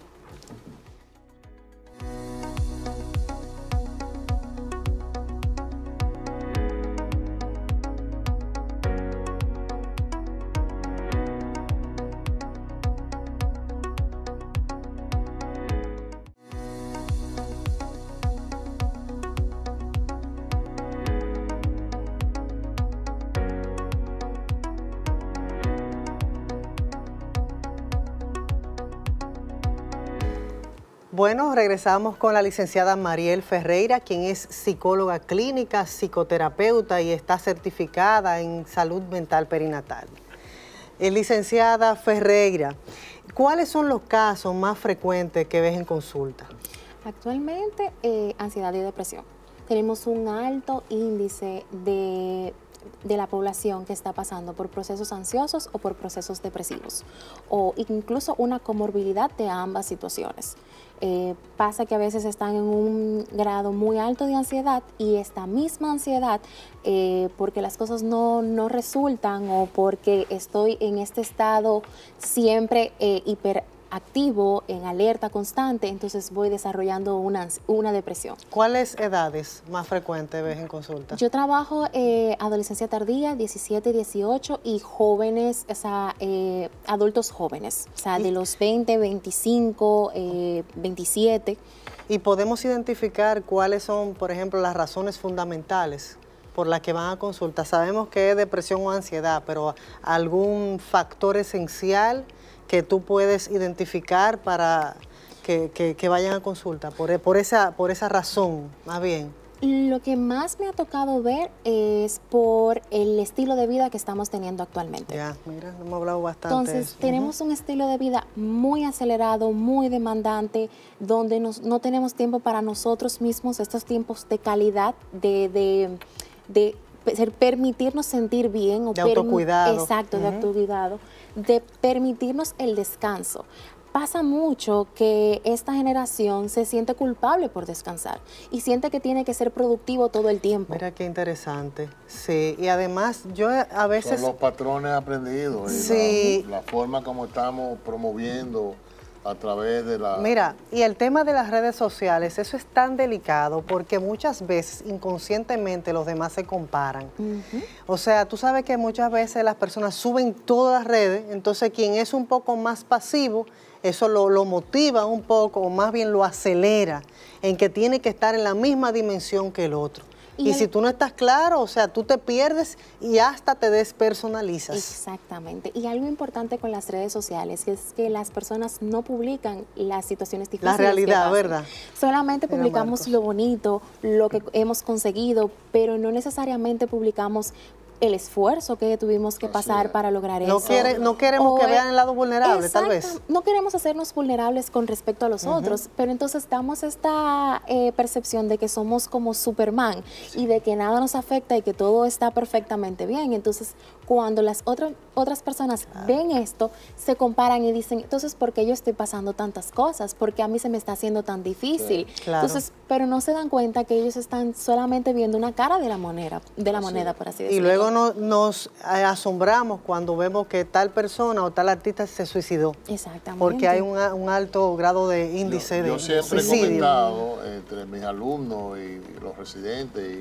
Bueno, regresamos con la licenciada Mariel Ferreira, quien es psicóloga clínica, psicoterapeuta y está certificada en salud mental perinatal. Eh, licenciada Ferreira, ¿cuáles son los casos más frecuentes que ves en consulta? Actualmente, eh, ansiedad y depresión. Tenemos un alto índice de, de la población que está pasando por procesos ansiosos o por procesos depresivos, o incluso una comorbilidad de ambas situaciones. Eh, pasa que a veces están en un grado muy alto de ansiedad y esta misma ansiedad, eh, porque las cosas no, no resultan o porque estoy en este estado siempre eh, hiperactivo, en alerta constante, entonces voy desarrollando una, una depresión. ¿Cuáles edades más frecuentes ves en consulta? Yo trabajo eh, adolescencia tardía, diecisiete, dieciocho y jóvenes, o sea, eh, adultos jóvenes, o sea, de los veinte, veinticinco, eh, veintisiete. Y podemos identificar cuáles son, por ejemplo, las razones fundamentales por las que van a consulta. Sabemos que es depresión o ansiedad, pero algún factor esencial que tú puedes identificar para que, que, que vayan a consulta, por, por, esa, por esa razón, más bien. Lo que más me ha tocado ver es por el estilo de vida que estamos teniendo actualmente. Ya, mira, hemos hablado bastante. Entonces, tenemos uh-huh. un estilo de vida muy acelerado, muy demandante, donde nos, no tenemos tiempo para nosotros mismos, estos tiempos de calidad, de, de, de, de permitirnos sentir bien. O de autocuidado. Exacto, uh-huh. de autocuidado, de permitirnos el descanso. Pasa mucho que esta generación se siente culpable por descansar y siente que tiene que ser productivo todo el tiempo. Mira qué interesante. Sí, y además yo a veces... Son los patrones aprendidos. Sí. Y la, la forma como estamos promoviendo a través de la... Mira, y el tema de las redes sociales, eso es tan delicado porque muchas veces inconscientemente los demás se comparan. Uh-huh. O sea, tú sabes que muchas veces las personas suben todas las redes, entonces quien es un poco más pasivo, eso lo, lo motiva un poco, o más bien lo acelera, en que tiene que estar en la misma dimensión que el otro. Y, y el, si tú no estás claro, o sea, tú te pierdes y hasta te despersonalizas. Exactamente. Y algo importante con las redes sociales es que las personas no publican las situaciones difíciles. La realidad, ¿verdad? Solamente publicamos lo bonito, lo que hemos conseguido, pero no necesariamente publicamos el esfuerzo que tuvimos que pasar para lograr no eso. Quiere, no queremos o que vean el lado vulnerable, exacto, tal vez. No queremos hacernos vulnerables con respecto a los uh-huh. otros, pero entonces damos esta eh, percepción de que somos como Superman sí. y de que nada nos afecta y que todo está perfectamente bien. Entonces, cuando las otras otras personas ah. ven esto, se comparan y dicen, entonces, ¿por qué yo estoy pasando tantas cosas? ¿Por qué a mí se me está haciendo tan difícil? Sí, claro. Entonces, pero no se dan cuenta que ellos están solamente viendo una cara de la moneda, de la moneda, por así decirlo. Y luego no, nos asombramos cuando vemos que tal persona o tal artista se suicidó. Exactamente. Porque hay una, un alto grado de índice yo, de yo siempre suicidio. he comentado entre mis alumnos y los residentes y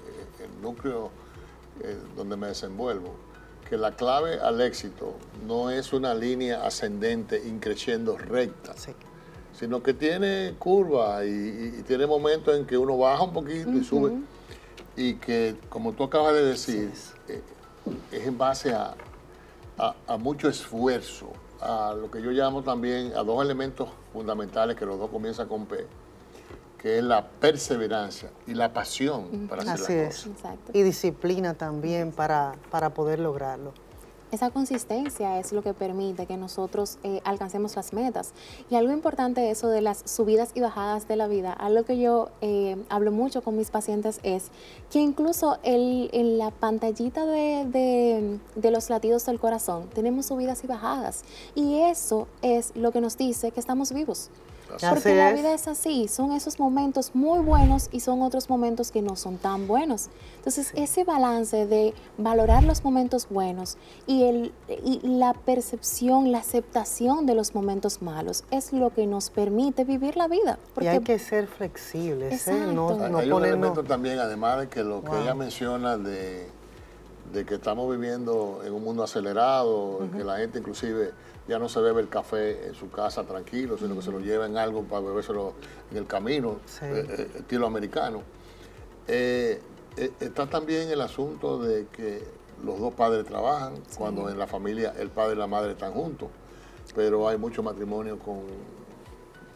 el núcleo donde me desenvuelvo, que la clave al éxito no es una línea ascendente, increciendo recta, sí. sino que tiene curvas y, y tiene momentos en que uno baja un poquito uh-huh. y sube. Y que, como tú acabas de decir, sí. eh, es en base a, a, a mucho esfuerzo, a lo que yo llamo también a dos elementos fundamentales que los dos comienzan con P, que es la perseverancia y la pasión uh-huh. para hacer Así las es. cosas. Exacto. Y disciplina también para, para poder lograrlo. Esa consistencia es lo que permite que nosotros eh, alcancemos las metas. Y algo importante eso de las subidas y bajadas de la vida, algo que yo eh, hablo mucho con mis pacientes es que incluso el, en la pantallita de, de, de los latidos del corazón tenemos subidas y bajadas. Y eso es lo que nos dice que estamos vivos. Porque la vida es así, son esos momentos muy buenos y son otros momentos que no son tan buenos. Entonces, sí. ese balance de valorar los momentos buenos y, el, y la percepción, la aceptación de los momentos malos es lo que nos permite vivir la vida. Porque, y hay que ser flexibles, ¿eh? No, no hay ponernos... un elemento también, además de que lo que wow. ella menciona de, de que estamos viviendo en un mundo acelerado, uh-huh. que la gente inclusive... ya no se bebe el café en su casa tranquilo, sino que se lo lleva en algo para bebérselo en el camino, sí. eh, estilo americano. Eh, eh, está también el asunto de que los dos padres trabajan, sí. cuando en la familia el padre y la madre están juntos, pero hay muchos matrimonios con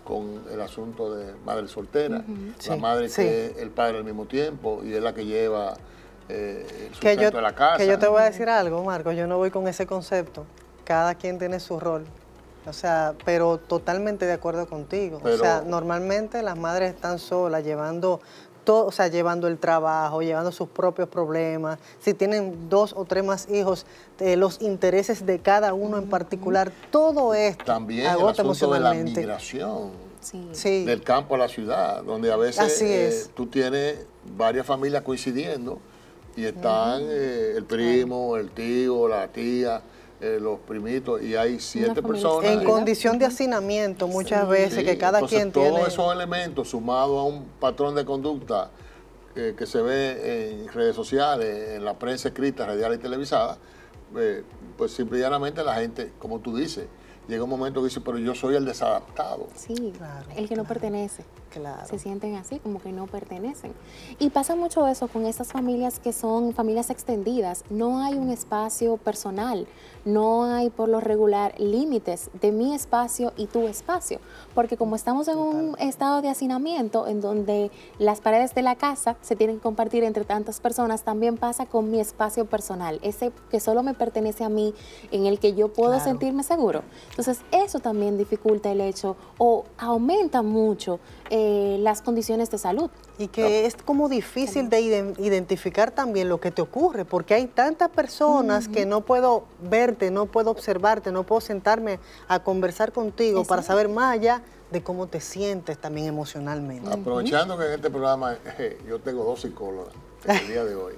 con el asunto de madre soltera, Uh-huh. la Sí, madre sí. que es el padre al mismo tiempo y es la que lleva eh, el Que sustento yo, de la casa. que yo te voy a decir algo, Marco, yo no voy con ese concepto. Cada quien tiene su rol. O sea, pero totalmente de acuerdo contigo. Pero- o sea, normalmente las madres están solas llevando todo, o sea, llevando el trabajo, llevando sus propios problemas. Si tienen dos o tres más hijos, eh, los intereses de cada uno en particular, todo esto También el agota asunto de la emocionalmente. migración. Sí. Sí. Del campo a la ciudad, donde a veces Así eh, es. tú tienes varias familias coincidiendo y están eh, el primo, el tío, la tía, eh, los primitos, y hay siete familia personas. En ahí. condición de hacinamiento muchas Sí. veces, Sí, que cada entonces, quien todos tiene... esos elementos sumados a un patrón de conducta eh, que se ve en redes sociales, en la prensa escrita, radial y televisada, eh, pues simple y llanamente la gente, como tú dices, llega un momento que dice, pero yo soy el desadaptado. Sí, Claro, el que no claro. pertenece. Claro. Se sienten así, como que no pertenecen. Y pasa mucho eso con estas familias que son familias extendidas. No hay un espacio personal, no hay por lo regular límites de mi espacio y tu espacio. Porque como estamos en un estado de hacinamiento en donde las paredes de la casa se tienen que compartir entre tantas personas, también pasa con mi espacio personal, ese que solo me pertenece a mí, en el que yo puedo Claro. sentirme seguro. Entonces, eso también dificulta el hecho o aumenta mucho eh, las condiciones de salud. Y que es como difícil de iden- identificar también lo que te ocurre, porque hay tantas personas que no puedo verte, no puedo observarte, no puedo sentarme a conversar contigo para saber más allá de cómo te sientes también emocionalmente. Aprovechando que en este programa eh, yo tengo dos psicólogas en el día de hoy,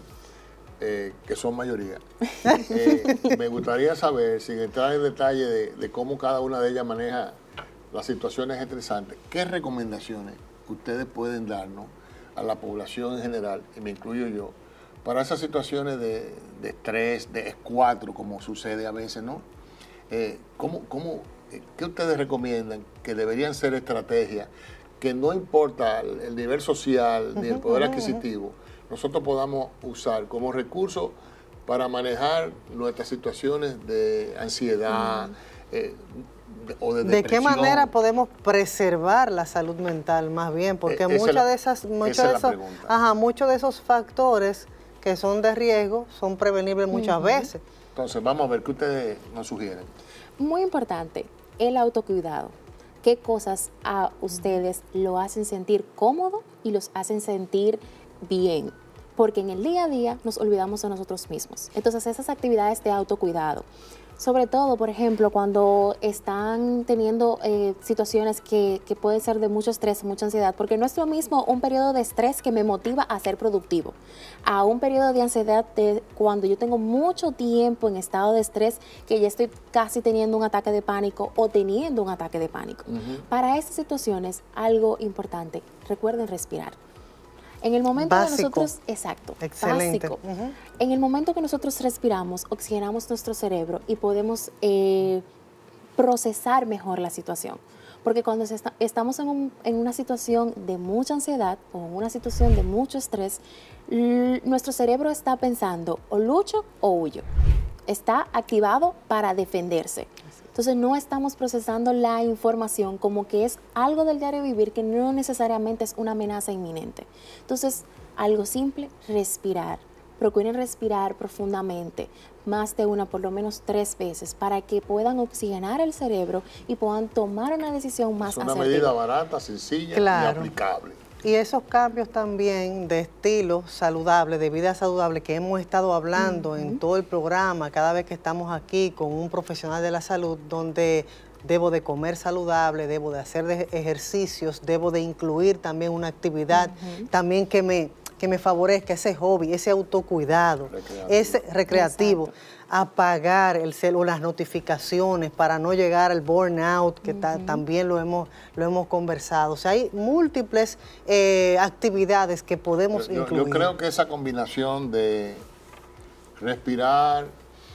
eh, que son mayoría, eh, me gustaría saber, sin entrar en detalle de, de cómo cada una de ellas maneja las situaciones estresantes, ¿qué recomendaciones ustedes pueden darnos a la población en general, y me incluyo yo, para esas situaciones de, de estrés, de escuatro, como sucede a veces, ¿no? Eh, ¿cómo, cómo, eh, ¿Qué ustedes recomiendan que deberían ser estrategias que no importa el, el nivel social ni el poder adquisitivo, nosotros podamos usar como recurso para manejar nuestras situaciones de ansiedad eh, de- o de ¿De qué depresión? manera podemos preservar la salud mental más bien? Porque Eh, esa es muchas la- de esas, muchos esa es de la esos, pregunta. ajá, muchos de esos factores que son de riesgo son prevenibles muchas veces. Entonces, vamos a ver qué ustedes nos sugieren. Muy importante, el autocuidado. ¿Qué cosas a ustedes lo hacen sentir cómodo y los hacen sentir bien? Porque en el día a día nos olvidamos de nosotros mismos. Entonces, esas actividades de autocuidado, sobre todo, por ejemplo, cuando están teniendo eh, situaciones que, que pueden ser de mucho estrés, mucha ansiedad, porque no es lo mismo un periodo de estrés que me motiva a ser productivo, a un periodo de ansiedad de cuando yo tengo mucho tiempo en estado de estrés, que ya estoy casi teniendo un ataque de pánico o teniendo un ataque de pánico. Ujú. Para estas situaciones, algo importante, recuerden respirar. En el momento Básico. que nosotros, exacto, Excelente. básico. Ujú. En el momento que nosotros respiramos, oxigenamos nuestro cerebro y podemos eh, procesar mejor la situación. Porque cuando se está- estamos en, un- en una situación de mucha ansiedad o en una situación de mucho estrés, l- nuestro cerebro está pensando o lucho o huyo. Está activado para defenderse. Entonces no estamos procesando la información como que es algo del diario vivir que no necesariamente es una amenaza inminente. Entonces, algo simple, respirar. Procuren respirar profundamente, más de una, por lo menos tres veces, para que puedan oxigenar el cerebro y puedan tomar una decisión más Es una asertiva. medida barata, sencilla Claro. y aplicable. Y esos cambios también de estilo saludable, de vida saludable, que hemos estado hablando en todo el programa, cada vez que estamos aquí con un profesional de la salud, donde debo de comer saludable, debo de hacer de- ejercicios, debo de incluir también una actividad, también que me, que me favorezca ese hobby, ese autocuidado, Recreativo. ese recreativo. Exacto. Apagar el cel o las notificaciones para no llegar al burnout, que ta- también lo hemos, lo hemos conversado. O sea, hay múltiples eh, actividades que podemos Yo, yo- incluir. yo creo que esa combinación de respirar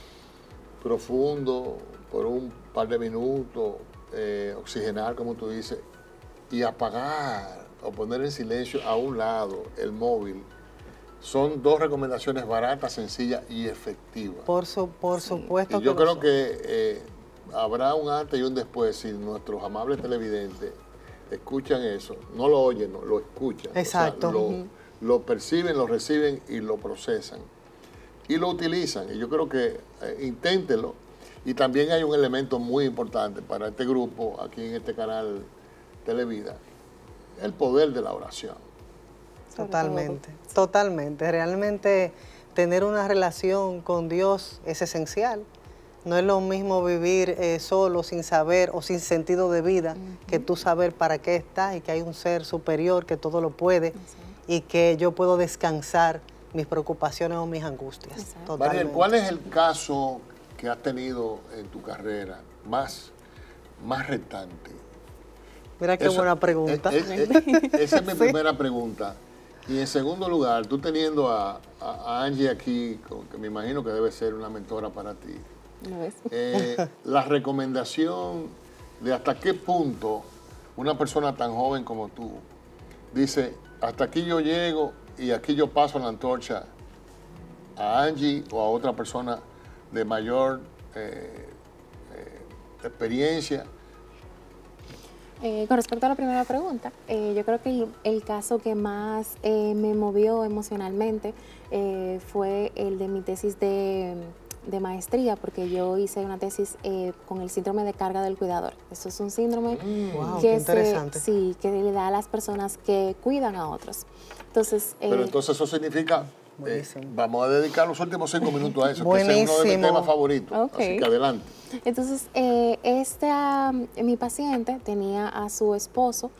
profundo por un par de minutos, eh, oxigenar, como tú dices, y apagar o poner en silencio a un lado el móvil, son dos recomendaciones baratas, sencillas y efectivas. Por, su, por supuesto Y yo lo creo son. que eh, habrá un antes y un después si nuestros amables televidentes escuchan eso, no lo oyen, no, lo escuchan. Exacto. O sea, lo, Uh-huh. lo perciben, lo reciben y lo procesan. Y lo utilizan. Y yo creo que eh, inténtenlo. Y también hay un elemento muy importante para este grupo, aquí en este canal Televida, el poder de la oración. Totalmente, totalmente. Realmente tener una relación con Dios es esencial. No es lo mismo vivir eh, solo, sin saber o sin sentido de vida, uh-huh. que tú saber para qué estás y que hay un ser superior que todo lo puede, uh-huh. y que yo puedo descansar mis preocupaciones o mis angustias. Mariel, ¿cuál es el caso que has tenido en tu carrera más, más retante? Mira qué Eso, buena pregunta. Es, es, es, esa es mi sí. primera pregunta. Y en segundo lugar, tú teniendo a, a, a Angie aquí, que me imagino que debe ser una mentora para ti, ¿no es? Eh, la recomendación de hasta qué punto una persona tan joven como tú dice, hasta aquí yo llego y aquí yo paso la antorcha a Angie o a otra persona de mayor eh, eh, experiencia. Eh, con respecto a la primera pregunta, eh, yo creo que el, el caso que más eh, me movió emocionalmente eh, fue el de mi tesis de, de maestría, porque yo hice una tesis eh, con el síndrome de carga del cuidador. Eso es un síndrome mm, wow, que, qué interesante. Se, sí, que le da a las personas que cuidan a otros. Entonces, Pero eh, entonces eso significa... Eh, vamos a dedicar los últimos cinco minutos a eso, Buenísimo. que es uno de mis temas favoritos. Okay. Así que adelante. Entonces, eh, esta, mi paciente tenía a su esposo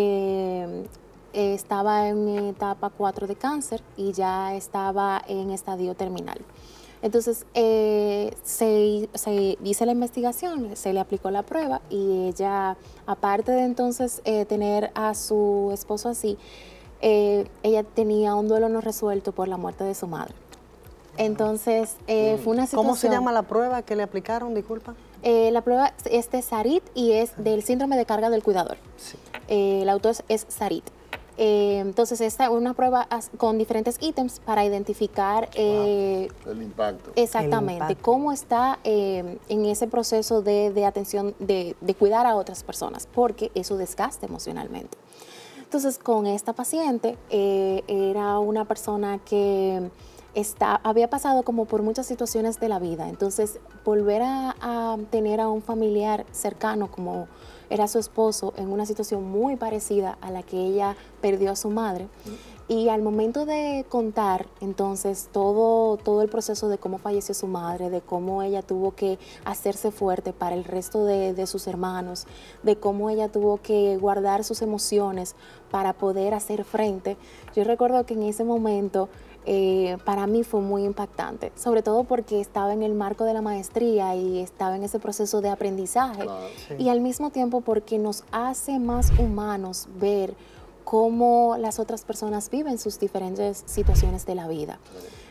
que eh, estaba en etapa cuatro de cáncer y ya estaba en estadio terminal. Entonces, eh, se, se hizo la investigación, se le aplicó la prueba y ella, aparte de entonces eh, tener a su esposo así, Eh, ella tenía un duelo no resuelto por la muerte de su madre. Entonces, eh, fue una situación... ¿Cómo se llama la prueba que le aplicaron? Disculpa. Eh, la prueba es de Sarit y es del síndrome de carga del cuidador. Sí. Eh, el autor es Sarit. Eh, entonces, esta es una prueba con diferentes ítems para identificar... Eh, wow. El impacto. Exactamente. El impacto. Cómo está eh, en ese proceso de, de atención, de, de cuidar a otras personas, porque eso desgasta emocionalmente. Entonces, con esta paciente, eh, era una persona que está, había pasado como por muchas situaciones de la vida. Entonces, volver a, a tener a un familiar cercano como era su esposo en una situación muy parecida a la que ella perdió a su madre. Y al momento de contar, entonces, todo, todo el proceso de cómo falleció su madre, de cómo ella tuvo que hacerse fuerte para el resto de, de sus hermanos, de cómo ella tuvo que guardar sus emociones para poder hacer frente, yo recuerdo que en ese momento eh, para mí fue muy impactante, sobre todo porque estaba en el marco de la maestría y estaba en ese proceso de aprendizaje, claro, sí. Y al mismo tiempo porque nos hace más humanos ver cómo las otras personas viven sus diferentes situaciones de la vida.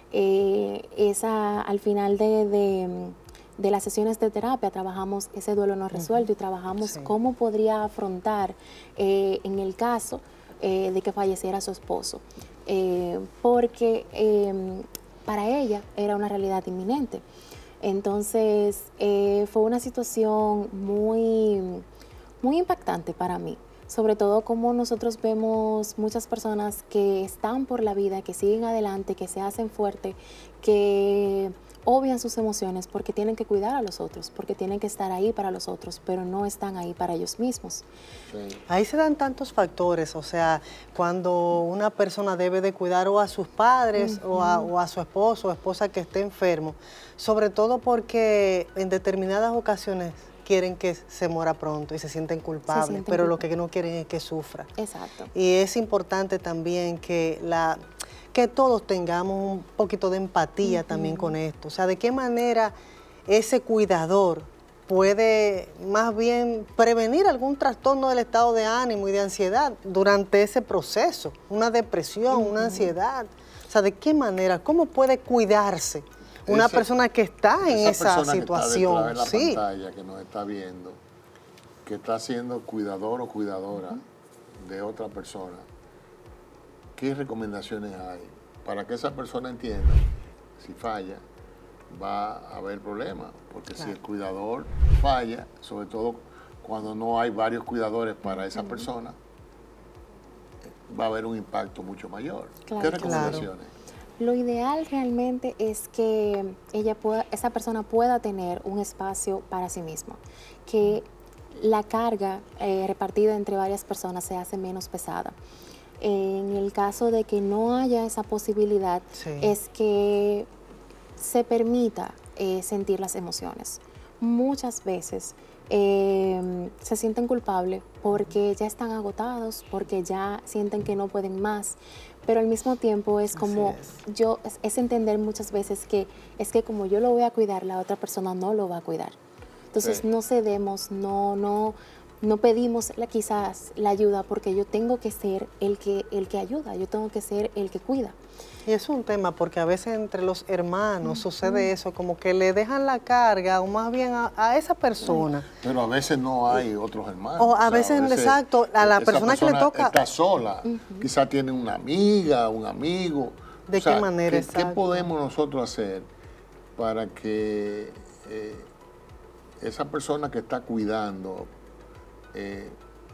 Eh, esa, al final de, de, de las sesiones de terapia trabajamos ese duelo no resuelto, uh-huh. y trabajamos sí. cómo podría afrontar eh, en el caso eh, de que falleciera su esposo. Eh, porque eh, para ella era una realidad inminente. Entonces eh, fue una situación muy, muy impactante para mí. Sobre todo como nosotros vemos muchas personas que están por la vida, que siguen adelante, que se hacen fuertes, que obvian sus emociones porque tienen que cuidar a los otros, porque tienen que estar ahí para los otros, pero no están ahí para ellos mismos. Sí. Ahí se dan tantos factores, o sea, cuando una persona debe de cuidar o a sus padres uh-huh. o, a, o a su esposo o esposa que esté enfermo, sobre todo porque en determinadas ocasiones quieren que se muera pronto y se sienten culpables, se sienten pero culpables. Lo que no quieren es que sufra. Exacto. Y es importante también que, la, que todos tengamos un poquito de empatía uh-huh. también con esto. O sea, de qué manera ese cuidador puede más bien prevenir algún trastorno del estado de ánimo y de ansiedad durante ese proceso, una depresión, uh-huh. una ansiedad. O sea, de qué manera, cómo puede cuidarse una Ese, persona que está en esa, esa situación, que está detrás de la sí. pantalla, que nos está viendo, que está siendo cuidador o cuidadora uh-huh. de otra persona, ¿qué recomendaciones hay para que esa persona entienda si falla va a haber problemas? Porque claro. si el cuidador falla, sobre todo cuando no hay varios cuidadores para esa persona, va a haber un impacto mucho mayor. Claro, ¿Qué recomendaciones? Lo ideal realmente es que ella pueda, esa persona pueda tener un espacio para sí misma, que la carga eh, repartida entre varias personas se hace menos pesada. En el caso de que no haya esa posibilidad, sí. es que se permita eh, sentir las emociones. Muchas veces eh, se sienten culpables porque ya están agotados, porque ya sienten que no pueden más, pero al mismo tiempo es como, es. yo es, es entender muchas veces que es que como yo lo voy a cuidar, la otra persona no lo va a cuidar. Entonces sí. no cedemos, no, no, no pedimos la, quizás la ayuda porque yo tengo que ser el que, el que ayuda, yo tengo que ser el que cuida. Y es un tema porque a veces entre los hermanos mm, sucede mm. eso, como que le dejan la carga o más bien a, a esa persona. Pero a veces no hay otros hermanos. O a, o sea, veces, a veces, exacto, a la persona, persona que le toca. Está sola, uh-huh. quizás tiene una amiga, un amigo. ¿De o sea, qué manera? ¿qué, ¿Qué podemos nosotros hacer para que eh, esa persona que está cuidando eh,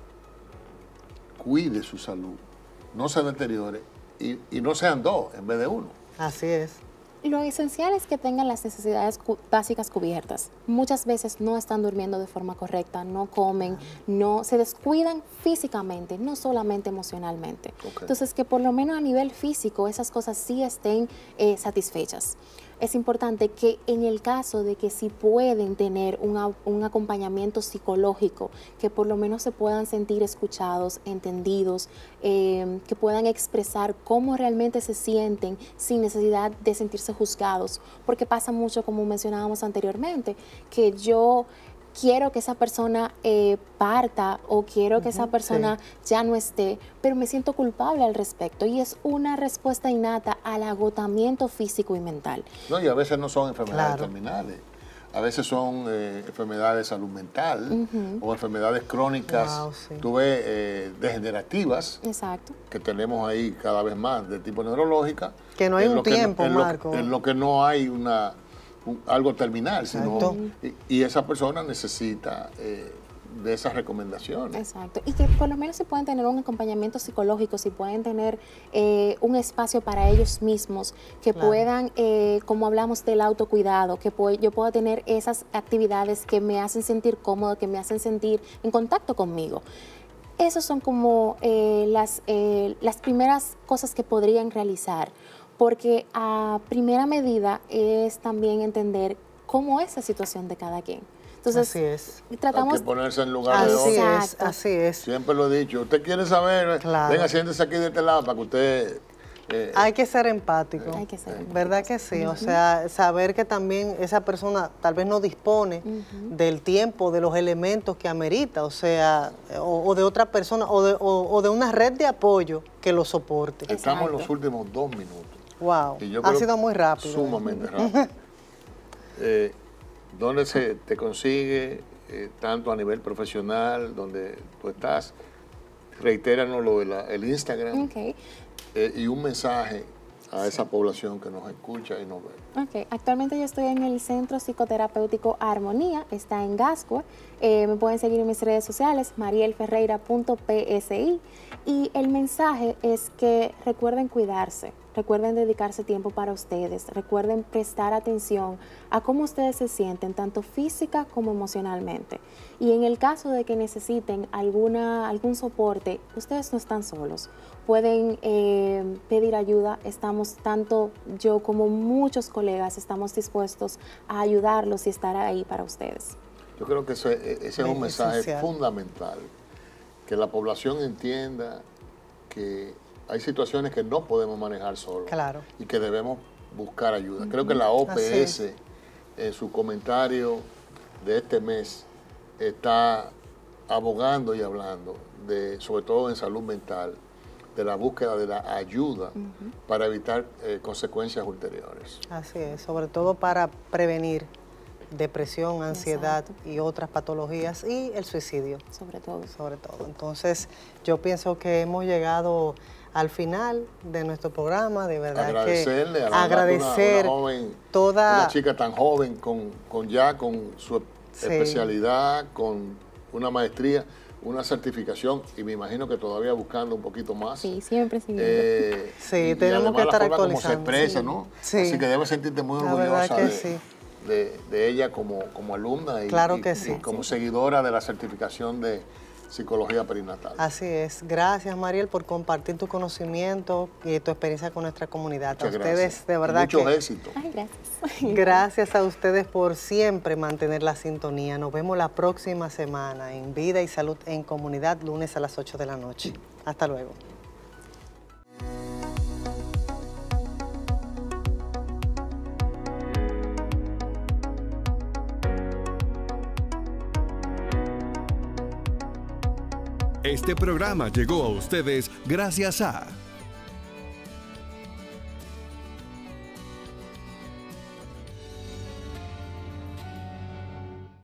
cuide su salud, no se deteriore y, y no sean dos en vez de uno? Así es. Lo esencial es que tengan las necesidades cu- básicas cubiertas. Muchas veces no están durmiendo de forma correcta, no comen, no se descuidan físicamente, no solamente emocionalmente. Okay. Entonces, que por lo menos a nivel físico esas cosas sí estén eh, satisfechas. Es importante que en el caso de que sí pueden tener un, un acompañamiento psicológico, que por lo menos se puedan sentir escuchados, entendidos, eh, que puedan expresar cómo realmente se sienten sin necesidad de sentirse juzgados, porque pasa mucho, como mencionábamos anteriormente, que yo quiero que esa persona eh, parta o quiero que uh-huh, esa persona sí. ya no esté, pero me siento culpable al respecto y es una respuesta innata al agotamiento físico y mental. No, y a veces no son enfermedades claro. terminales, a veces son eh, enfermedades de salud mental uh-huh. o enfermedades crónicas, wow, sí. tú ves, eh, degenerativas, exacto. que tenemos ahí cada vez más de tipo neurológica. Que no hay un tiempo, en Marco. Lo, en lo que no hay una... Un, algo terminal, sino, y, y esa persona necesita eh, de esas recomendaciones. Exacto, y que por lo menos si pueden tener un acompañamiento psicológico, si pueden tener eh, un espacio para ellos mismos, que claro. puedan, eh, como hablamos del autocuidado, que puedo, yo pueda tener esas actividades que me hacen sentir cómodo, que me hacen sentir en contacto conmigo. Esas son como eh, las, eh, las primeras cosas que podrían realizar. Porque a primera medida es también entender cómo es la situación de cada quien. Entonces, así es. Tratamos... Hay que ponerse en lugar de otro. otro. Así es, así es. Siempre lo he dicho. Usted quiere saber, claro. venga, siéntese aquí de este lado para que usted... Eh, hay que ser empático. Hay que ser empático. ¿Verdad que sí? Uh-huh. O sea, saber que también esa persona tal vez no dispone uh-huh. del tiempo, de los elementos que amerita, o sea, o, o de otra persona, o de, o, o de una red de apoyo que lo soporte. Estamos Exacto. en los últimos dos minutos. Wow, ha sido muy rápido. Sumamente rápido. eh, ¿Dónde se te consigue, eh, tanto a nivel profesional, donde tú estás? Reitéranos lo del Instagram okay. eh, y un mensaje a sí. esa población que nos escucha y nos ve. Okay. Actualmente yo estoy en el Centro Psicoterapéutico Armonía, está en Gascue. Eh, me pueden seguir en mis redes sociales, mariel ferreira punto p s i. Y el mensaje es que recuerden cuidarse. Recuerden dedicarse tiempo para ustedes, recuerden prestar atención a cómo ustedes se sienten, tanto física como emocionalmente. Y en el caso de que necesiten alguna, algún soporte, ustedes no están solos. Pueden eh, pedir ayuda, estamos, tanto yo como muchos colegas, estamos dispuestos a ayudarlos y estar ahí para ustedes. Yo creo que ese, ese es un mensaje esencial. Fundamental, que la población entienda que hay situaciones que no podemos manejar solos claro. y que debemos buscar ayuda. Creo que la O P S, en su comentario de este mes, está abogando y hablando, de, sobre todo en salud mental, de la búsqueda de la ayuda uh-huh. para evitar eh, consecuencias ulteriores. Así es, sobre todo para prevenir depresión, ansiedad Exacto. y otras patologías y el suicidio. Sobre todo. Sobre todo. Entonces, yo pienso que hemos llegado al final de nuestro programa, de verdad Agradecerle que a la agradecer una, una joven, toda una chica tan joven con, con ya con su sí. especialidad, con una maestría, una certificación y me imagino que todavía buscando un poquito más. Sí, siempre siguiendo. Eh, sí, y, tenemos y que estar la forma actualizando. Como se expresa, sí. ¿no? Sí. Así que debes sentirte muy La orgullosa verdad que de, sí. de, de ella como, como alumna y, Claro y- que y sí. como seguidora de la certificación de psicología perinatal. Así es. Gracias, Mariel, por compartir tu conocimiento y tu experiencia con nuestra comunidad. Muchas a ustedes, gracias. de Y verdad mucho que... éxito. Ay, gracias. Gracias a ustedes por siempre mantener la sintonía. Nos vemos la próxima semana en Vida y Salud en Comunidad, lunes a las ocho de la noche. Hasta luego. Este programa llegó a ustedes gracias a